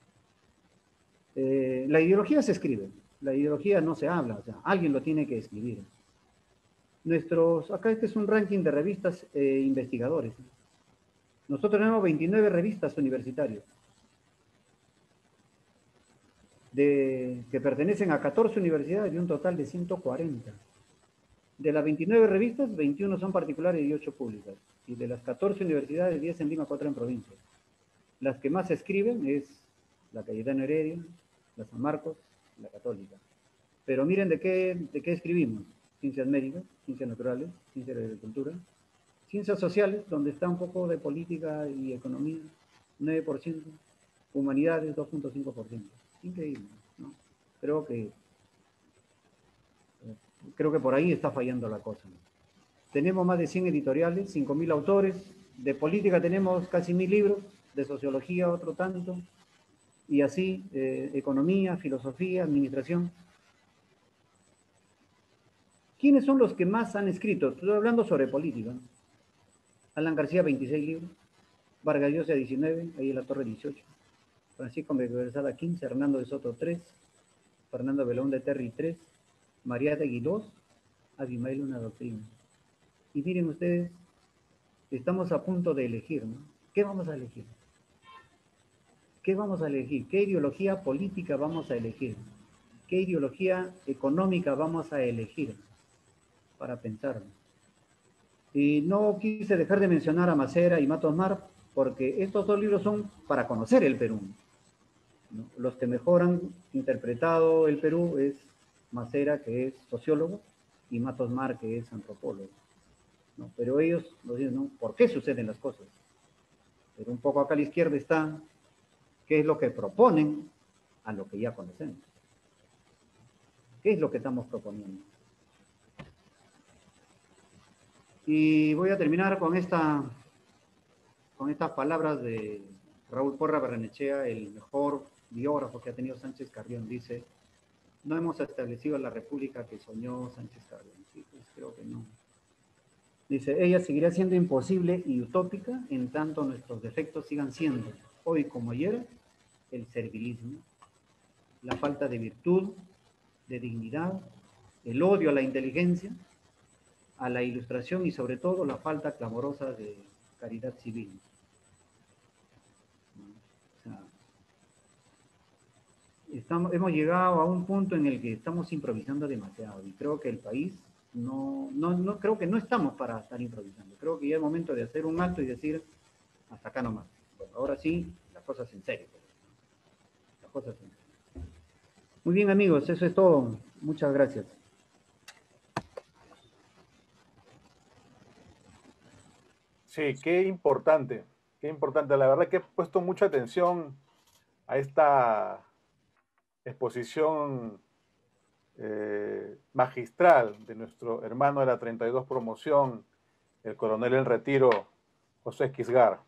Eh, la ideología se escribe, la ideología no se habla, o sea, alguien lo tiene que escribir. Nuestros, acá este es un ranking de revistas eh, investigadores. Nosotros tenemos veintinueve revistas universitarias, de, que pertenecen a catorce universidades de un total de ciento cuarenta. De las veintinueve revistas, veintiuno son particulares y ocho públicas. Y de las catorce universidades, diez en Lima, cuatro en provincia. Las que más se escriben es la Cayetano Heredia, la San Marcos, la Católica. Pero miren de qué, de qué escribimos. Ciencias médicas, ciencias naturales, ciencias de agricultura, ciencias sociales, donde está un poco de política y economía, nueve por ciento, humanidades, dos punto cinco por ciento. Increíble, ¿no? Creo que, creo que por ahí está fallando la cosa, ¿no? Tenemos más de cien editoriales, cinco mil autores, de política tenemos casi mil libros, de sociología otro tanto, y así, eh, economía, filosofía, administración. ¿Quiénes son los que más han escrito? Estoy hablando sobre política. Alan García, veintiséis libros. Vargas Llosa, diecinueve. Ahí en la Torre, dieciocho. Francisco Miguel quince. Hernando de Soto, tres. Fernando Belón de Terry, tres. María de dos. Abimael, una doctrina. Y miren ustedes, estamos a punto de elegir, ¿no? ¿Qué vamos a elegir? ¿Qué vamos a elegir? ¿Qué ideología política vamos a elegir? ¿Qué ideología económica vamos a elegir? Para pensar. Y no quise dejar de mencionar a Macera y Matos Mar, porque estos dos libros son para conocer el Perú, ¿no? Los que mejor han interpretado el Perú es Macera, que es sociólogo, y Matos Mar, que es antropólogo, ¿no? Pero ellos nos dicen, ¿no? ¿Por qué suceden las cosas? Pero un poco acá a la izquierda está qué es lo que proponen a lo que ya conocemos. ¿Qué es lo que estamos proponiendo? Y voy a terminar con, esta, con estas palabras de Raúl Porra Barrenechea, el mejor biógrafo que ha tenido Sánchez Carrión, dice, no hemos establecido la república que soñó Sánchez Carrión. Sí, pues creo que no. Dice, ella seguirá siendo imposible y utópica en tanto nuestros defectos sigan siendo, hoy como ayer, el servilismo, la falta de virtud, de dignidad, el odio a la inteligencia, a la ilustración y sobre todo la falta clamorosa de caridad civil. O sea, estamos, hemos llegado a un punto en el que estamos improvisando demasiado y creo que el país no, no, no, creo que no estamos para estar improvisando. Creo que ya es momento de hacer un alto y decir, hasta acá nomás. Bueno, ahora sí, las cosas en serio. Las cosas en serio. Muy bien, amigos, eso es todo. Muchas gracias. Sí, qué importante, qué importante. La verdad que he puesto mucha atención a esta exposición eh, magistral de nuestro hermano de la treinta y dos promoción, el coronel en retiro, José Quisgar.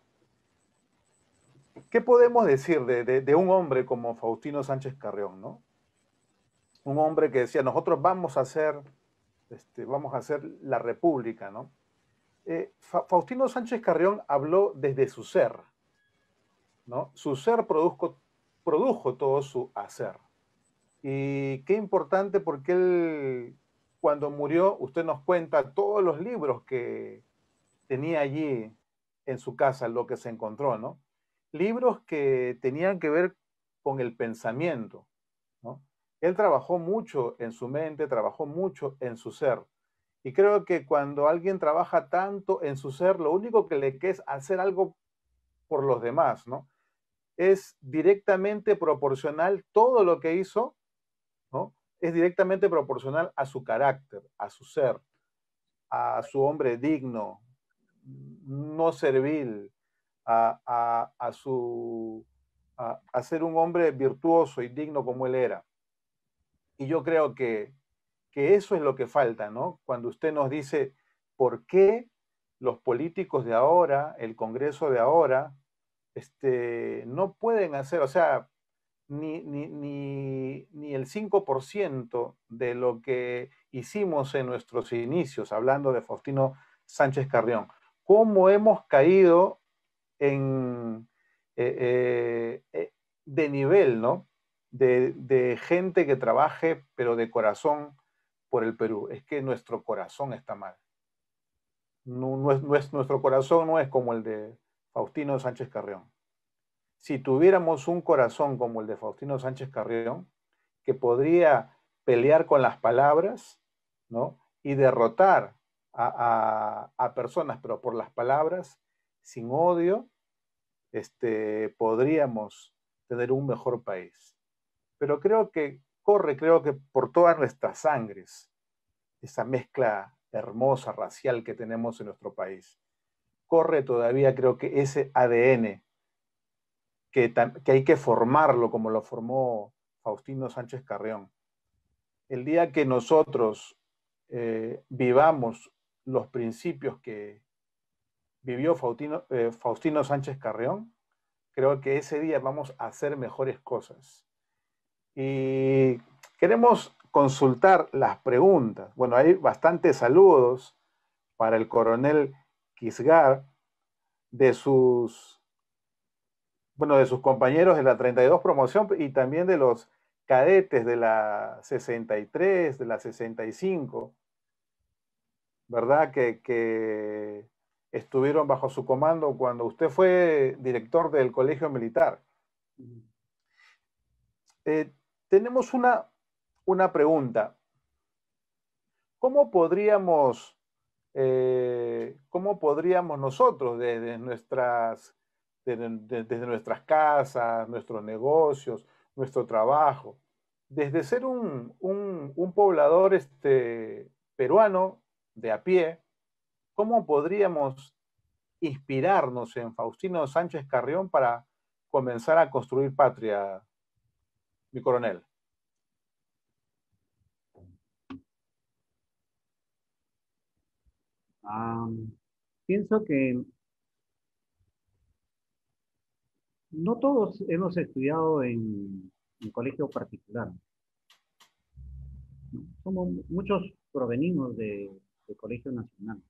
¿Qué podemos decir de, de, de un hombre como Faustino Sánchez Carrión, ¿no? Un hombre que decía, nosotros vamos a hacer, este, vamos a hacer la república, ¿no? Eh, Fa Faustino Sánchez Carrión habló desde su ser, ¿no? Su ser produjo, produjo todo su hacer. Y qué importante porque él, cuando murió, usted nos cuenta todos los libros que tenía allí en su casa, lo que se encontró, ¿no? Libros que tenían que ver con el pensamiento, ¿no? Él trabajó mucho en su mente, trabajó mucho en su ser. Y creo que cuando alguien trabaja tanto en su ser, lo único que le queda es hacer algo por los demás, ¿no? Es directamente proporcional todo lo que hizo, ¿no? Es directamente proporcional a su carácter, a su ser, a su hombre digno, no servil, a, a, a su, a, a ser un hombre virtuoso y digno como él era. Y yo creo que, que eso es lo que falta, ¿no? Cuando usted nos dice por qué los políticos de ahora, el Congreso de ahora, este, no pueden hacer, o sea, ni, ni, ni, ni el cinco por ciento de lo que hicimos en nuestros inicios, hablando de Faustino Sánchez Carrión. ¿Cómo hemos caído en, eh, eh, de nivel, ¿no? De, de gente que trabaje, pero de corazón por el Perú? Es que nuestro corazón está mal. No, no es, no es, nuestro corazón no es como el de Faustino Sánchez Carrión. Si tuviéramos un corazón como el de Faustino Sánchez Carrión, que podría pelear con las palabras, ¿no? Y derrotar a, a, a personas, pero por las palabras, sin odio, este, podríamos tener un mejor país. Pero creo que corre, creo que por todas nuestras sangres, esa mezcla hermosa racial que tenemos en nuestro país, corre todavía, creo que ese A D N que, que hay que formarlo como lo formó Faustino Sánchez Carrión. El día que nosotros eh, vivamos los principios que vivió Faustino, eh, Faustino Sánchez Carrión, creo que ese día vamos a hacer mejores cosas. Y queremos consultar las preguntas. Bueno, hay bastantes saludos para el coronel Quisgar de sus, bueno, de sus compañeros de la treinta y dos promoción y también de los cadetes de la sesenta y tres, de la sesenta y cinco, ¿verdad? Que, que estuvieron bajo su comando cuando usted fue director del Colegio Militar. Eh, tenemos una, una pregunta. ¿Cómo podríamos, eh, cómo podríamos nosotros desde nuestras, desde, desde nuestras casas, nuestros negocios, nuestro trabajo, desde ser un, un, un poblador este, peruano de a pie, cómo podríamos inspirarnos en Faustino Sánchez Carrión para comenzar a construir patria, mi coronel? Um, pienso que no todos hemos estudiado en, en colegio particular. Somos muchos provenimos de, de colegio nacional.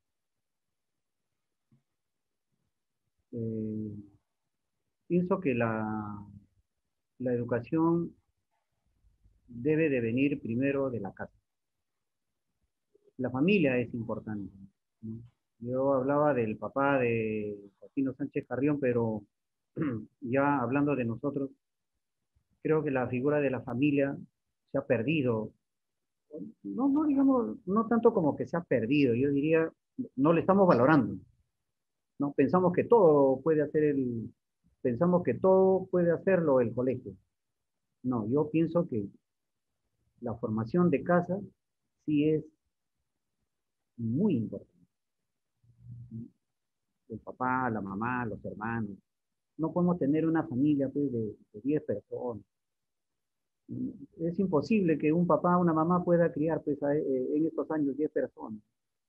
Eh, pienso que la, la educación debe de venir primero de la casa. La familia es importante, ¿no? Yo hablaba del papá de Faustino Sánchez Carrión, pero ya hablando de nosotros, creo que la figura de la familia se ha perdido. No, no digamos, no tanto como que se ha perdido, yo diría, no le estamos valorando, ¿no? Pensamos que todo puede hacer el, pensamos que todo puede hacerlo el colegio. No, yo pienso que la formación de casa sí es muy importante. El papá, la mamá, los hermanos. No podemos tener una familia pues, de, de diez personas. Es imposible que un papá o una mamá pueda criar pues, a, eh, en estos años diez personas.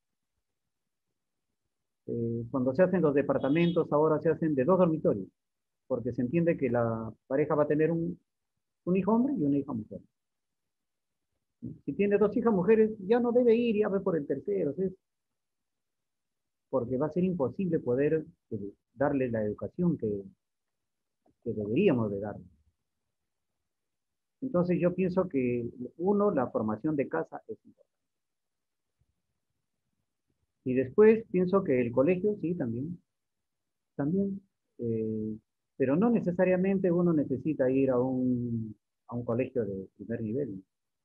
Eh, cuando se hacen los departamentos, ahora se hacen de dos dormitorios, porque se entiende que la pareja va a tener un, un hijo hombre y una hija mujer. Si tiene dos hijas mujeres, ya no debe ir y a ver por el tercero, ¿sí? Porque va a ser imposible poder eh, darle la educación que, que deberíamos de darle. Entonces yo pienso que, uno, la formación de casa es importante. Y después pienso que el colegio, sí, también, también, eh, pero no necesariamente uno necesita ir a un, a un colegio de primer nivel.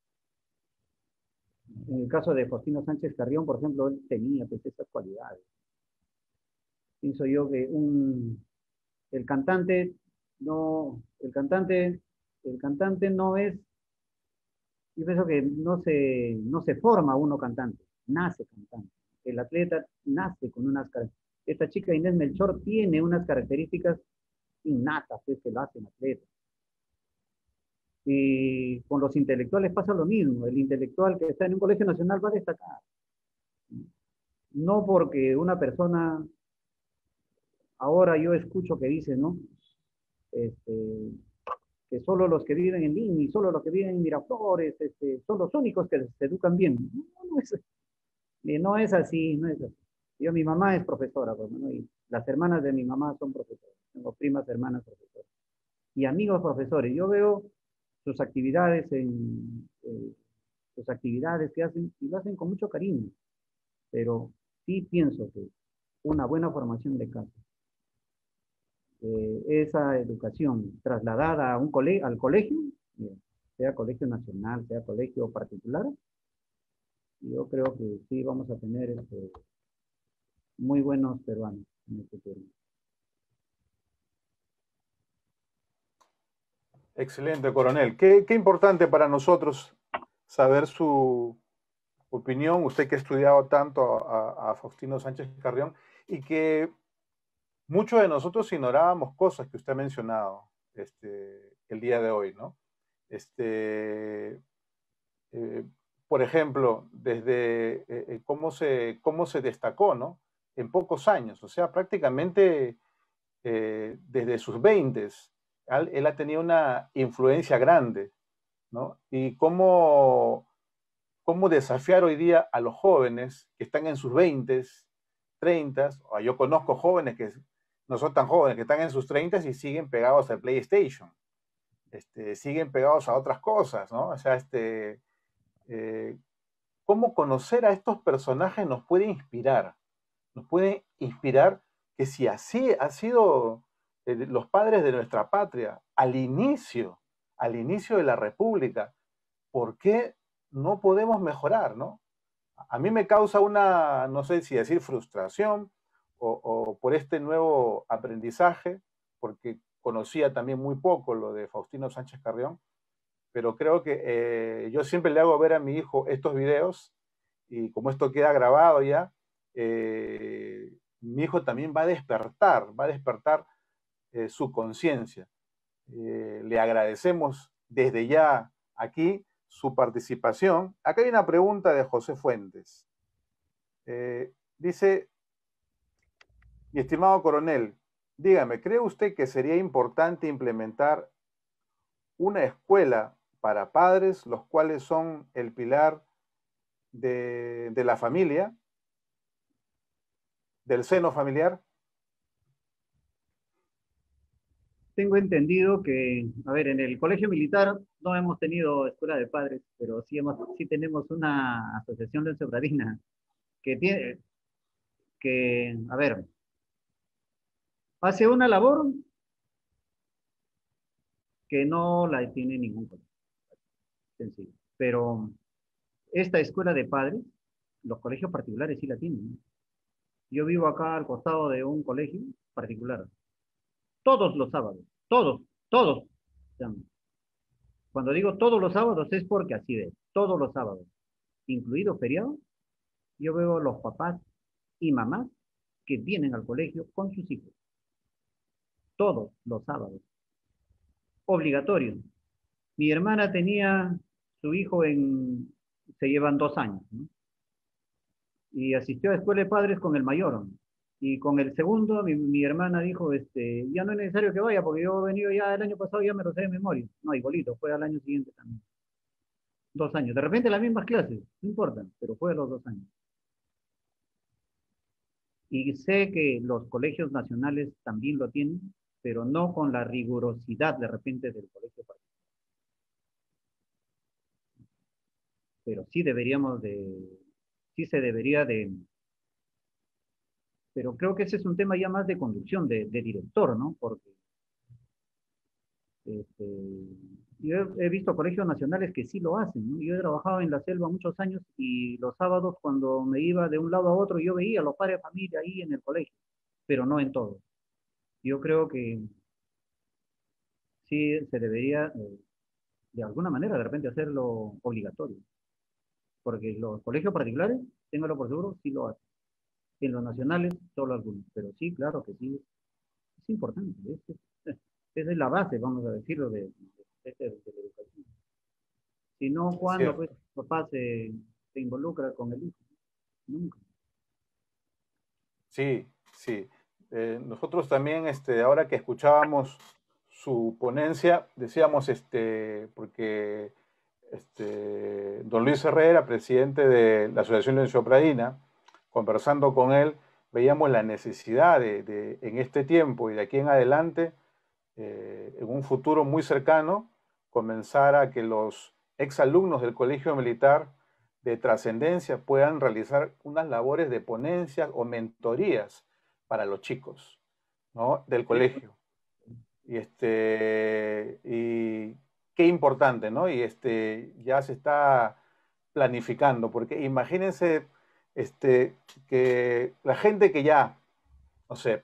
En el caso de Faustino Sánchez Carrión, por ejemplo, él tenía pues, esas cualidades. Pienso yo que un, el cantante no, el cantante, el cantante no es, yo pienso que no se, no se forma uno cantante, nace cantante. El atleta nace con unas características. Esta chica Inés Melchor tiene unas características innatas, pues, que lo hacen atleta. Y con los intelectuales pasa lo mismo. El intelectual que está en un colegio nacional va a destacar. No porque una persona, ahora yo escucho que dice, ¿no? Este, que solo los que viven en Lima y solo los que viven en Miraflores este, son los únicos que se educan bien. No, no, es, no es así, no es así. Yo, mi mamá es profesora, pues, ¿no? Y las hermanas de mi mamá son profesoras. Tengo primas, hermanas profesoras. Y amigos profesores. Yo veo sus actividades en eh, sus actividades que hacen y lo hacen con mucho cariño. Pero sí pienso que una buena formación de casa, eh, esa educación trasladada a un cole al colegio, sea colegio nacional, sea colegio particular, yo creo que sí vamos a tener este, muy buenos peruanos en el futuro. Excelente, coronel. Qué, qué importante para nosotros saber su opinión, usted que ha estudiado tanto a, a Faustino Sánchez Carrión y que muchos de nosotros ignorábamos cosas que usted ha mencionado este, el día de hoy, ¿no? Este, eh, por ejemplo, desde eh, cómo, se, cómo se destacó, ¿no? En pocos años, o sea, prácticamente eh, desde sus veintes, él, él ha tenido una influencia grande, ¿no? Y cómo, cómo desafiar hoy día a los jóvenes que están en sus veintes, treintas, o yo conozco jóvenes que no son tan jóvenes, que están en sus treintas y siguen pegados al PlayStation, este, siguen pegados a otras cosas, ¿no? O sea, este, eh, cómo conocer a estos personajes nos puede inspirar, nos puede inspirar que si así ha sido eh, los padres de nuestra patria al inicio, al inicio de la República, ¿por qué no podemos mejorar, no? A mí me causa una, no sé si decir frustración o, o por este nuevo aprendizaje, porque conocía también muy poco lo de Faustino Sánchez Carrión, pero creo que eh, yo siempre le hago ver a mi hijo estos videos y como esto queda grabado ya, eh, mi hijo también va a despertar, va a despertar eh, su conciencia. Eh, le agradecemos desde ya aquí su participación. Acá hay una pregunta de José Fuentes. Eh, dice, mi estimado coronel, dígame, ¿cree usted que sería importante implementar una escuela para padres, los cuales son el pilar de, de la familia, del seno familiar? Tengo entendido que, a ver, en el colegio militar no hemos tenido escuela de padres, pero sí, hemos, sí tenemos una asociación de Sobradina que tiene, que, a ver, hace una labor que no la tiene ningún colegio, sencillo. Pero esta escuela de padres, los colegios particulares sí la tienen, ¿no? Yo vivo acá al costado de un colegio particular. Todos los sábados, todos, todos. O sea, cuando digo todos los sábados es porque así es, todos los sábados, incluido feriado, yo veo los papás y mamás que vienen al colegio con sus hijos. Todos los sábados. Obligatorio. Mi hermana tenía su hijo en, se llevan dos años, ¿no? Y asistió a escuela de padres con el mayor. Y con el segundo, mi, mi hermana dijo, este, ya no es necesario que vaya, porque yo he venido ya el año pasado, ya me lo sé de memoria. No, igualito, fue al año siguiente también. Dos años. De repente las mismas clases, no importa, pero fue a los dos años. Y sé que los colegios nacionales también lo tienen, pero no con la rigurosidad de repente del colegio particular. Pero sí deberíamos de, sí se debería de, pero creo que ese es un tema ya más de conducción, de, de director, ¿no? Porque este, yo he, he visto colegios nacionales que sí lo hacen, ¿no? Yo he trabajado en la selva muchos años y los sábados cuando me iba de un lado a otro yo veía a los padres de familia ahí en el colegio, pero no en todos. Yo creo que sí se debería eh, de alguna manera de repente hacerlo obligatorio, porque los colegios particulares, téngalo por seguro, sí lo hacen. En los nacionales, solo algunos, pero sí, claro que sí, es importante. Es, es, esa es la base, vamos a decirlo, de, de, de, de la educación. Si no, Es ¿cuándo pues cierto. papá se, se involucra con el hijo? Nunca. Sí, sí. Eh, nosotros también, este, ahora que escuchábamos su ponencia, decíamos, este, porque este, don Luis Herrera, presidente de la Asociación Leoncio Pradina, conversando con él, veíamos la necesidad de, de, en este tiempo y de aquí en adelante, eh, en un futuro muy cercano, comenzar a que los exalumnos del Colegio Militar de trascendencia puedan realizar unas labores de ponencias o mentorías para los chicos, ¿no?, del Sí, colegio. Y, este, y qué importante, ¿no? Y este, ya se está planificando, porque imagínense este, que la gente que ya, no sé,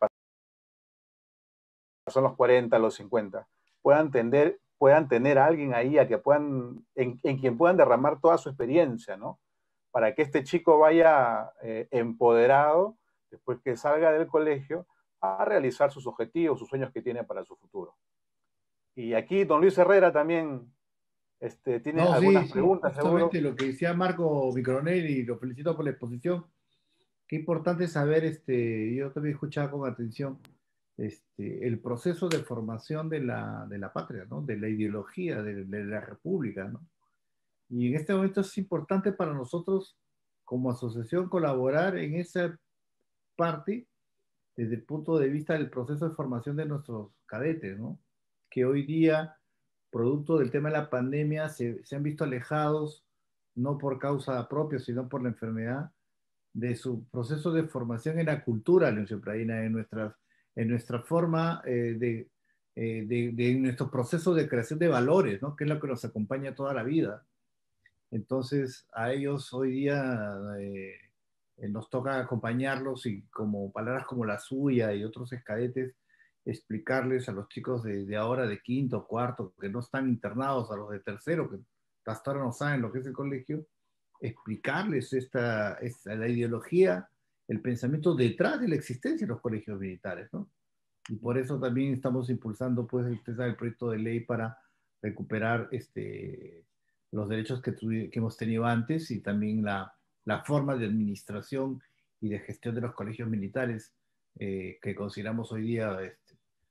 son los cuarenta, los cincuenta, puedan tener, puedan tener a alguien ahí a que puedan, en, en quien puedan derramar toda su experiencia, ¿no? Para que este chico vaya eh, empoderado, después que salga del colegio, a realizar sus objetivos, sus sueños que tiene para su futuro. Y aquí don Luis Herrera también este, tiene No, sí, algunas sí, preguntas, seguro. justamente lo que decía Marco, mi coronel, y lo felicito por la exposición. Qué importante saber, este, yo también escuchaba con atención, este, el proceso de formación de la, de la patria, ¿no? De la ideología, de, de la república, ¿no? Y en este momento es importante para nosotros, como asociación, colaborar en esa parte desde el punto de vista del proceso de formación de nuestros cadetes, ¿no? Que hoy día, producto del tema de la pandemia, se, se han visto alejados, no por causa propia, sino por la enfermedad, de su proceso de formación en la cultura leonciopraína, en, nuestras, en nuestra forma eh, de, eh, de, de nuestro proceso de creación de valores, ¿no? Que es lo que nos acompaña toda la vida. Entonces, a ellos hoy día eh, eh, nos toca acompañarlos y como palabras como la suya y otros escadetes, explicarles a los chicos de, de ahora, de quinto, cuarto, que no están internados, a los de tercero, que hasta ahora no saben lo que es el colegio, explicarles esta, esta, la ideología, el pensamiento detrás de la existencia de los colegios militares, ¿no? Y por eso también estamos impulsando, pues, usted sabe, el proyecto de ley para recuperar este, los derechos que, que hemos tenido antes y también la, la forma de administración y de gestión de los colegios militares eh, que consideramos hoy día este,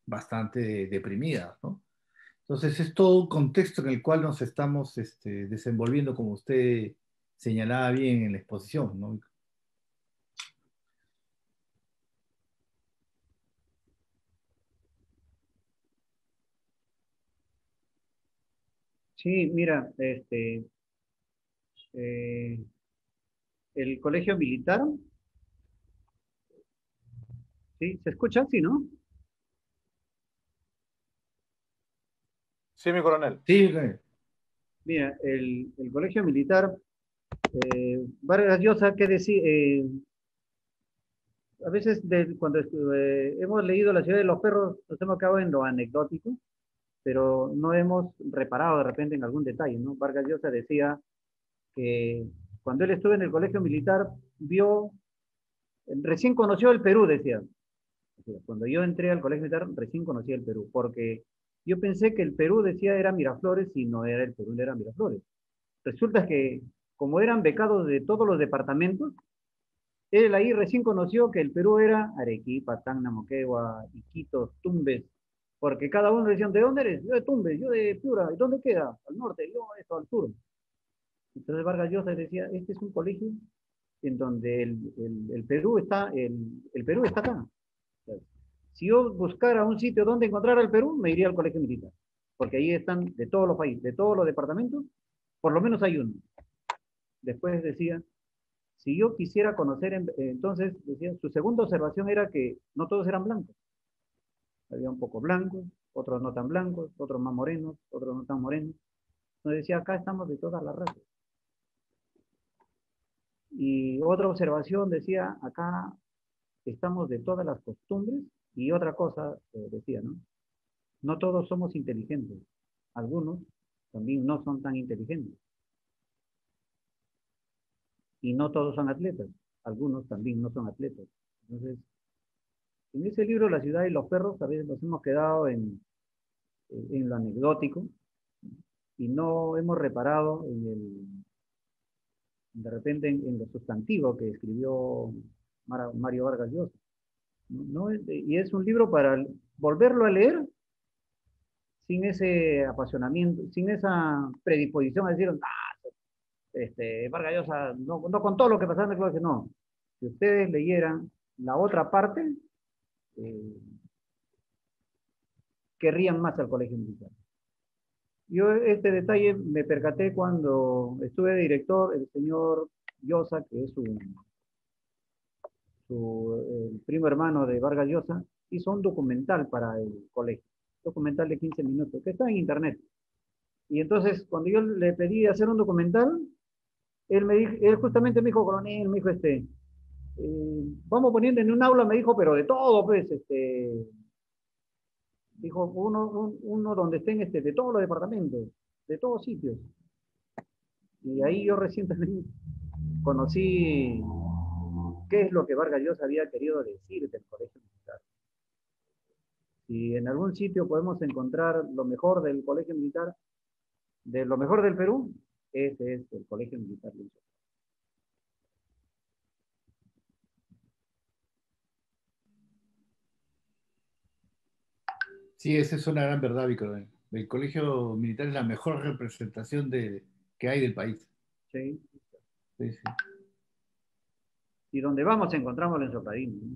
bastante deprimidas, ¿no? Entonces es todo un contexto en el cual nos estamos este, desenvolviendo, como usted señalaba bien en la exposición, ¿no? Sí, mira, este, eh, el colegio militar, ¿sí? ¿Se escucha? Sí, ¿no? Sí, mi coronel. Sí, ok. Mira, el, el colegio militar, eh, Vargas Llosa, ¿qué decir? Eh, a veces de- cuando eh, hemos leído La ciudad de los perros, nos hemos quedado en lo anecdótico, pero no hemos reparado de repente en algún detalle, ¿no? Vargas Llosa decía que cuando él estuvo en el colegio militar, vio, recién conoció el Perú, decía. Cuando yo entré al colegio militar, recién conocí el Perú, porque yo pensé que el Perú, decía, era Miraflores y no era el Perú, era Miraflores. Resulta que, como eran becados de todos los departamentos, él ahí recién conoció que el Perú era Arequipa, Tacna, Moquegua, Iquitos, Tumbes, porque cada uno decían, ¿de dónde eres? Yo de Tumbes, yo de Piura, ¿y dónde queda? Al norte, yo esto al sur. Entonces Vargas Llosa decía, este es un colegio en donde el, el, el Perú está, el, el Perú está acá. Si yo buscara un sitio donde encontrar al Perú, me iría al colegio militar, porque ahí están de todos los países, de todos los departamentos, por lo menos hay uno. Después decía, si yo quisiera conocer, entonces, decía, su segunda observación era que no todos eran blancos. Había un poco blancos, otros no tan blancos, otros más morenos, otros no tan morenos. Entonces decía, acá estamos de todas las razas. Y otra observación decía, acá estamos de todas las costumbres. Y otra cosa, eh, decía, ¿no? No todos somos inteligentes. Algunos también no son tan inteligentes. Y no todos son atletas. Algunos también no son atletas. Entonces, en ese libro, La ciudad y los perros, a veces nos hemos quedado en, en lo anecdótico y no hemos reparado en el, de repente, en, en lo sustantivo que escribió Mara, Mario Vargas Llosa. ¿No? Y es un libro para volverlo a leer sin ese apasionamiento, sin esa predisposición a decir, ah, este, Vargas Llosa no, no contó lo que pasaba en el colegio, no. Si ustedes leyeran la otra parte, eh, querrían más al colegio militar. Yo este detalle me percaté cuando estuve de director, el señor Llosa, que es su, su el primo hermano de Vargas Llosa, hizo un documental para el colegio, documental de quince minutos, que está en internet. Y entonces, cuando yo le pedí hacer un documental, él, me dijo, él justamente me dijo, coronel, me dijo, este, eh, vamos poniendo en un aula, me dijo, pero de todo, pues, este, dijo, uno, un, uno donde estén este, de todos los departamentos, de todos sitios. Y ahí yo recientemente conocí qué es lo que Vargas Llosa había querido decir del colegio militar. Si en algún sitio podemos encontrar lo mejor del colegio militar, de lo mejor del Perú, ese es el colegio militar. Sí, esa es una gran verdad, Víctor. El colegio militar es la mejor representación de, que hay del país. Sí. Sí, sí. Y donde vamos encontramos en Sopladín. ¿No?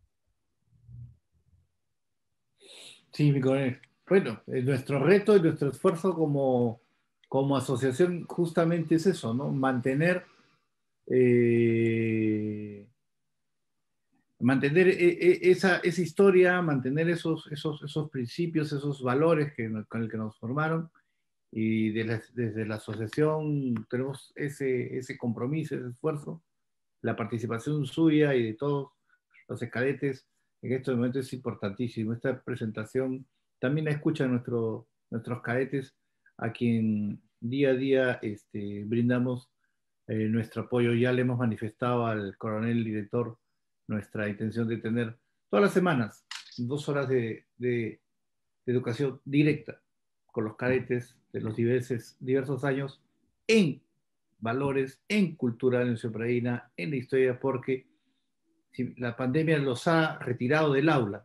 Sí, mi coronel. Bueno, eh, nuestro reto y nuestro esfuerzo como, como asociación justamente es eso, ¿no? Mantener, eh, mantener e- e- esa, esa historia, mantener esos, esos, esos principios, esos valores que, no- con el que nos formaron. Y de la- desde la asociación tenemos ese, ese compromiso, ese esfuerzo, la participación suya y de todos los cadetes en estos momentos es importantísimo. Esta presentación también la escuchan nuestro, nuestros cadetes, a quien día a día este, brindamos eh, nuestro apoyo. Ya le hemos manifestado al coronel director nuestra intención de tener todas las semanas dos horas de, de, de educación directa con los cadetes de los diversos, diversos años en valores, en cultura de nuestra Ucrania, en la historia, porque si la pandemia los ha retirado del aula,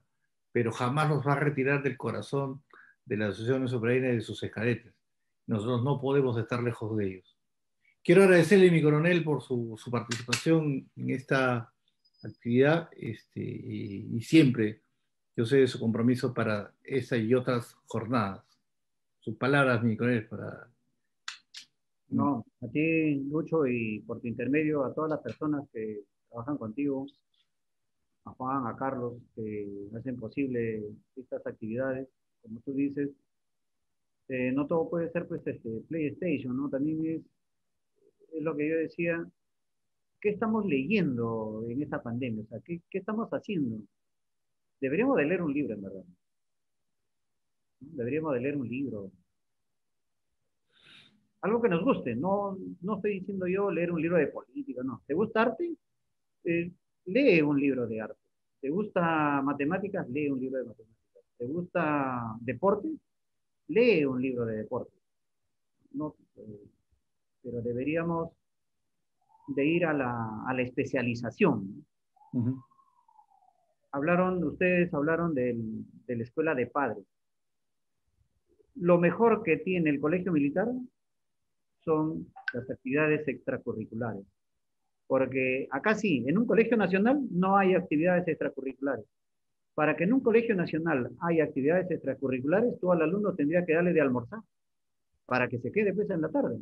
pero jamás los va a retirar del corazón de la Asociación Venezolana y de sus cadetes. Nosotros no podemos estar lejos de ellos. Quiero agradecerle, mi coronel, por su, su participación en esta actividad este, y, y siempre yo sé de su compromiso para esta y otras jornadas. Sus palabras, mi coronel, para... No, a ti, Lucho, y por tu intermedio a todas las personas que trabajan contigo, a Juan, a Carlos, que hacen posible estas actividades. Como tú dices, eh, no todo puede ser pues este PlayStation, ¿no? También es, es lo que yo decía, ¿qué estamos leyendo en esta pandemia? O sea, ¿qué, qué estamos haciendo? Deberíamos de leer un libro, en verdad. Deberíamos de leer un libro. Algo que nos guste. No, no estoy diciendo yo leer un libro de política, no. ¿Te gusta arte? Eh, lee un libro de arte. ¿Te gusta matemáticas? Lee un libro de matemáticas. ¿Te gusta deporte? Lee un libro de deporte. No, eh, pero deberíamos de ir a la, a la especialización. Uh-huh. Hablaron, ustedes hablaron del, de la escuela de padres. Lo mejor que tiene el colegio militar son las actividades extracurriculares. Porque acá sí, en un colegio nacional no hay actividades extracurriculares. Para que en un colegio nacional haya actividades extracurriculares, tú al alumno tendría que darle de almorzar para que se quede pues en la tarde.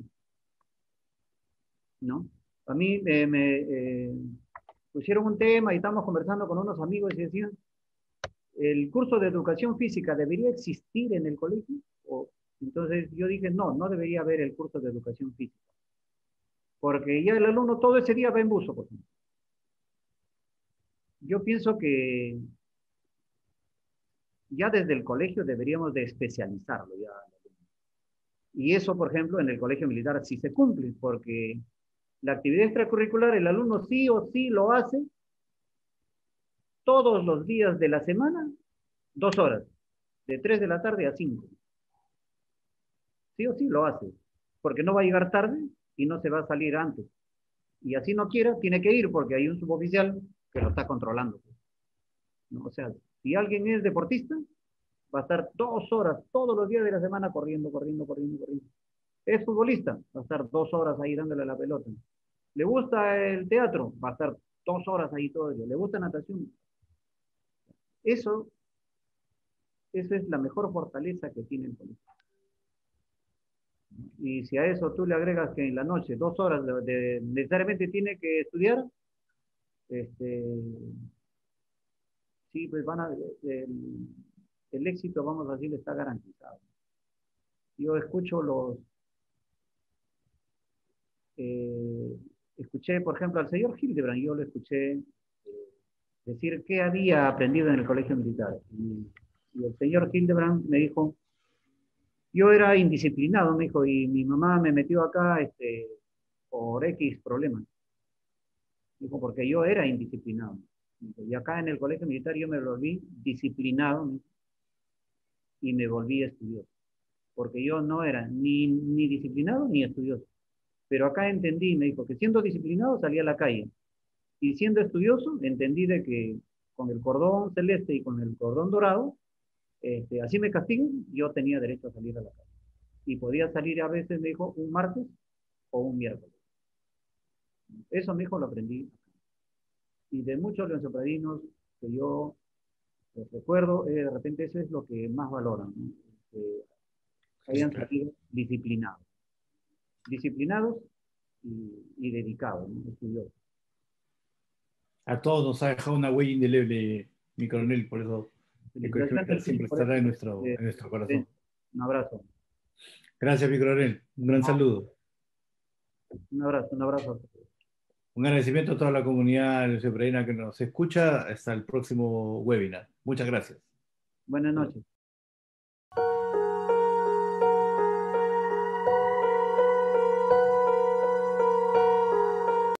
¿No? A mí me, me eh, pusieron un tema y estábamos conversando con unos amigos y decían, ¿el curso de educación física debería existir en el colegio? O, entonces yo dije, no, no debería haber el curso de educación física. Porque ya el alumno todo ese día va en buzo, por ejemplo. Yo pienso que ya desde el colegio deberíamos de especializarlo. Ya. Y eso, por ejemplo, en el colegio militar sí se cumple, porque la actividad extracurricular el alumno sí o sí lo hace todos los días de la semana, dos horas, de tres de la tarde a cinco. Sí o sí lo hace, porque no va a llegar tarde y no se va a salir antes. Y así no quiera, tiene que ir porque hay un suboficial que lo está controlando. ¿No? O sea, si alguien es deportista, va a estar dos horas todos los días de la semana corriendo, corriendo, corriendo, corriendo. Es futbolista, va a estar dos horas ahí dándole la pelota. ¿Le gusta el teatro? Va a estar dos horas ahí todo el día. ¿Le gusta natación? Eso, esa es la mejor fortaleza que tiene el colegio. Y si a eso tú le agregas que en la noche, dos horas, de, de, necesariamente tiene que estudiar, este, sí, pues van a, el, el éxito, vamos a decir, está garantizado. Yo escucho los, eh, escuché, por ejemplo, al señor Hildebrand, yo le escuché eh, decir qué había aprendido en el colegio militar. Y, y el señor Hildebrand me dijo, yo era indisciplinado, me dijo, y mi mamá me metió acá este, por X problemas. Dijo, porque yo era indisciplinado. Dijo, y acá en el colegio militar yo me volví disciplinado, ¿no? Y me volví estudioso. Porque yo no era ni, ni disciplinado ni estudioso. Pero acá entendí, me dijo, que siendo disciplinado salía a la calle. Y siendo estudioso, entendí de que con el cordón celeste y con el cordón dorado, este, así me castiguen, yo tenía derecho a salir a la calle. Y podía salir a veces, me dijo, un martes o un miércoles. Eso, me dijo, lo aprendí. Y de muchos leonsopradinos que yo les recuerdo, eh, de repente eso es lo que más valoran, ¿no? Que hayan salido disciplinados. Disciplinados y, y dedicados, ¿no? Estudiosos. A todos nos ha dejado una huella indeleble, mi coronel, por eso el colegio militar siempre estará en nuestro, en nuestro corazón. Un abrazo. Gracias, mi coronel. Un gran no. saludo. Un abrazo, un abrazo. Un agradecimiento a toda la comunidad leonsopradiana que nos escucha. Hasta el próximo webinar. Muchas gracias. Buenas noches.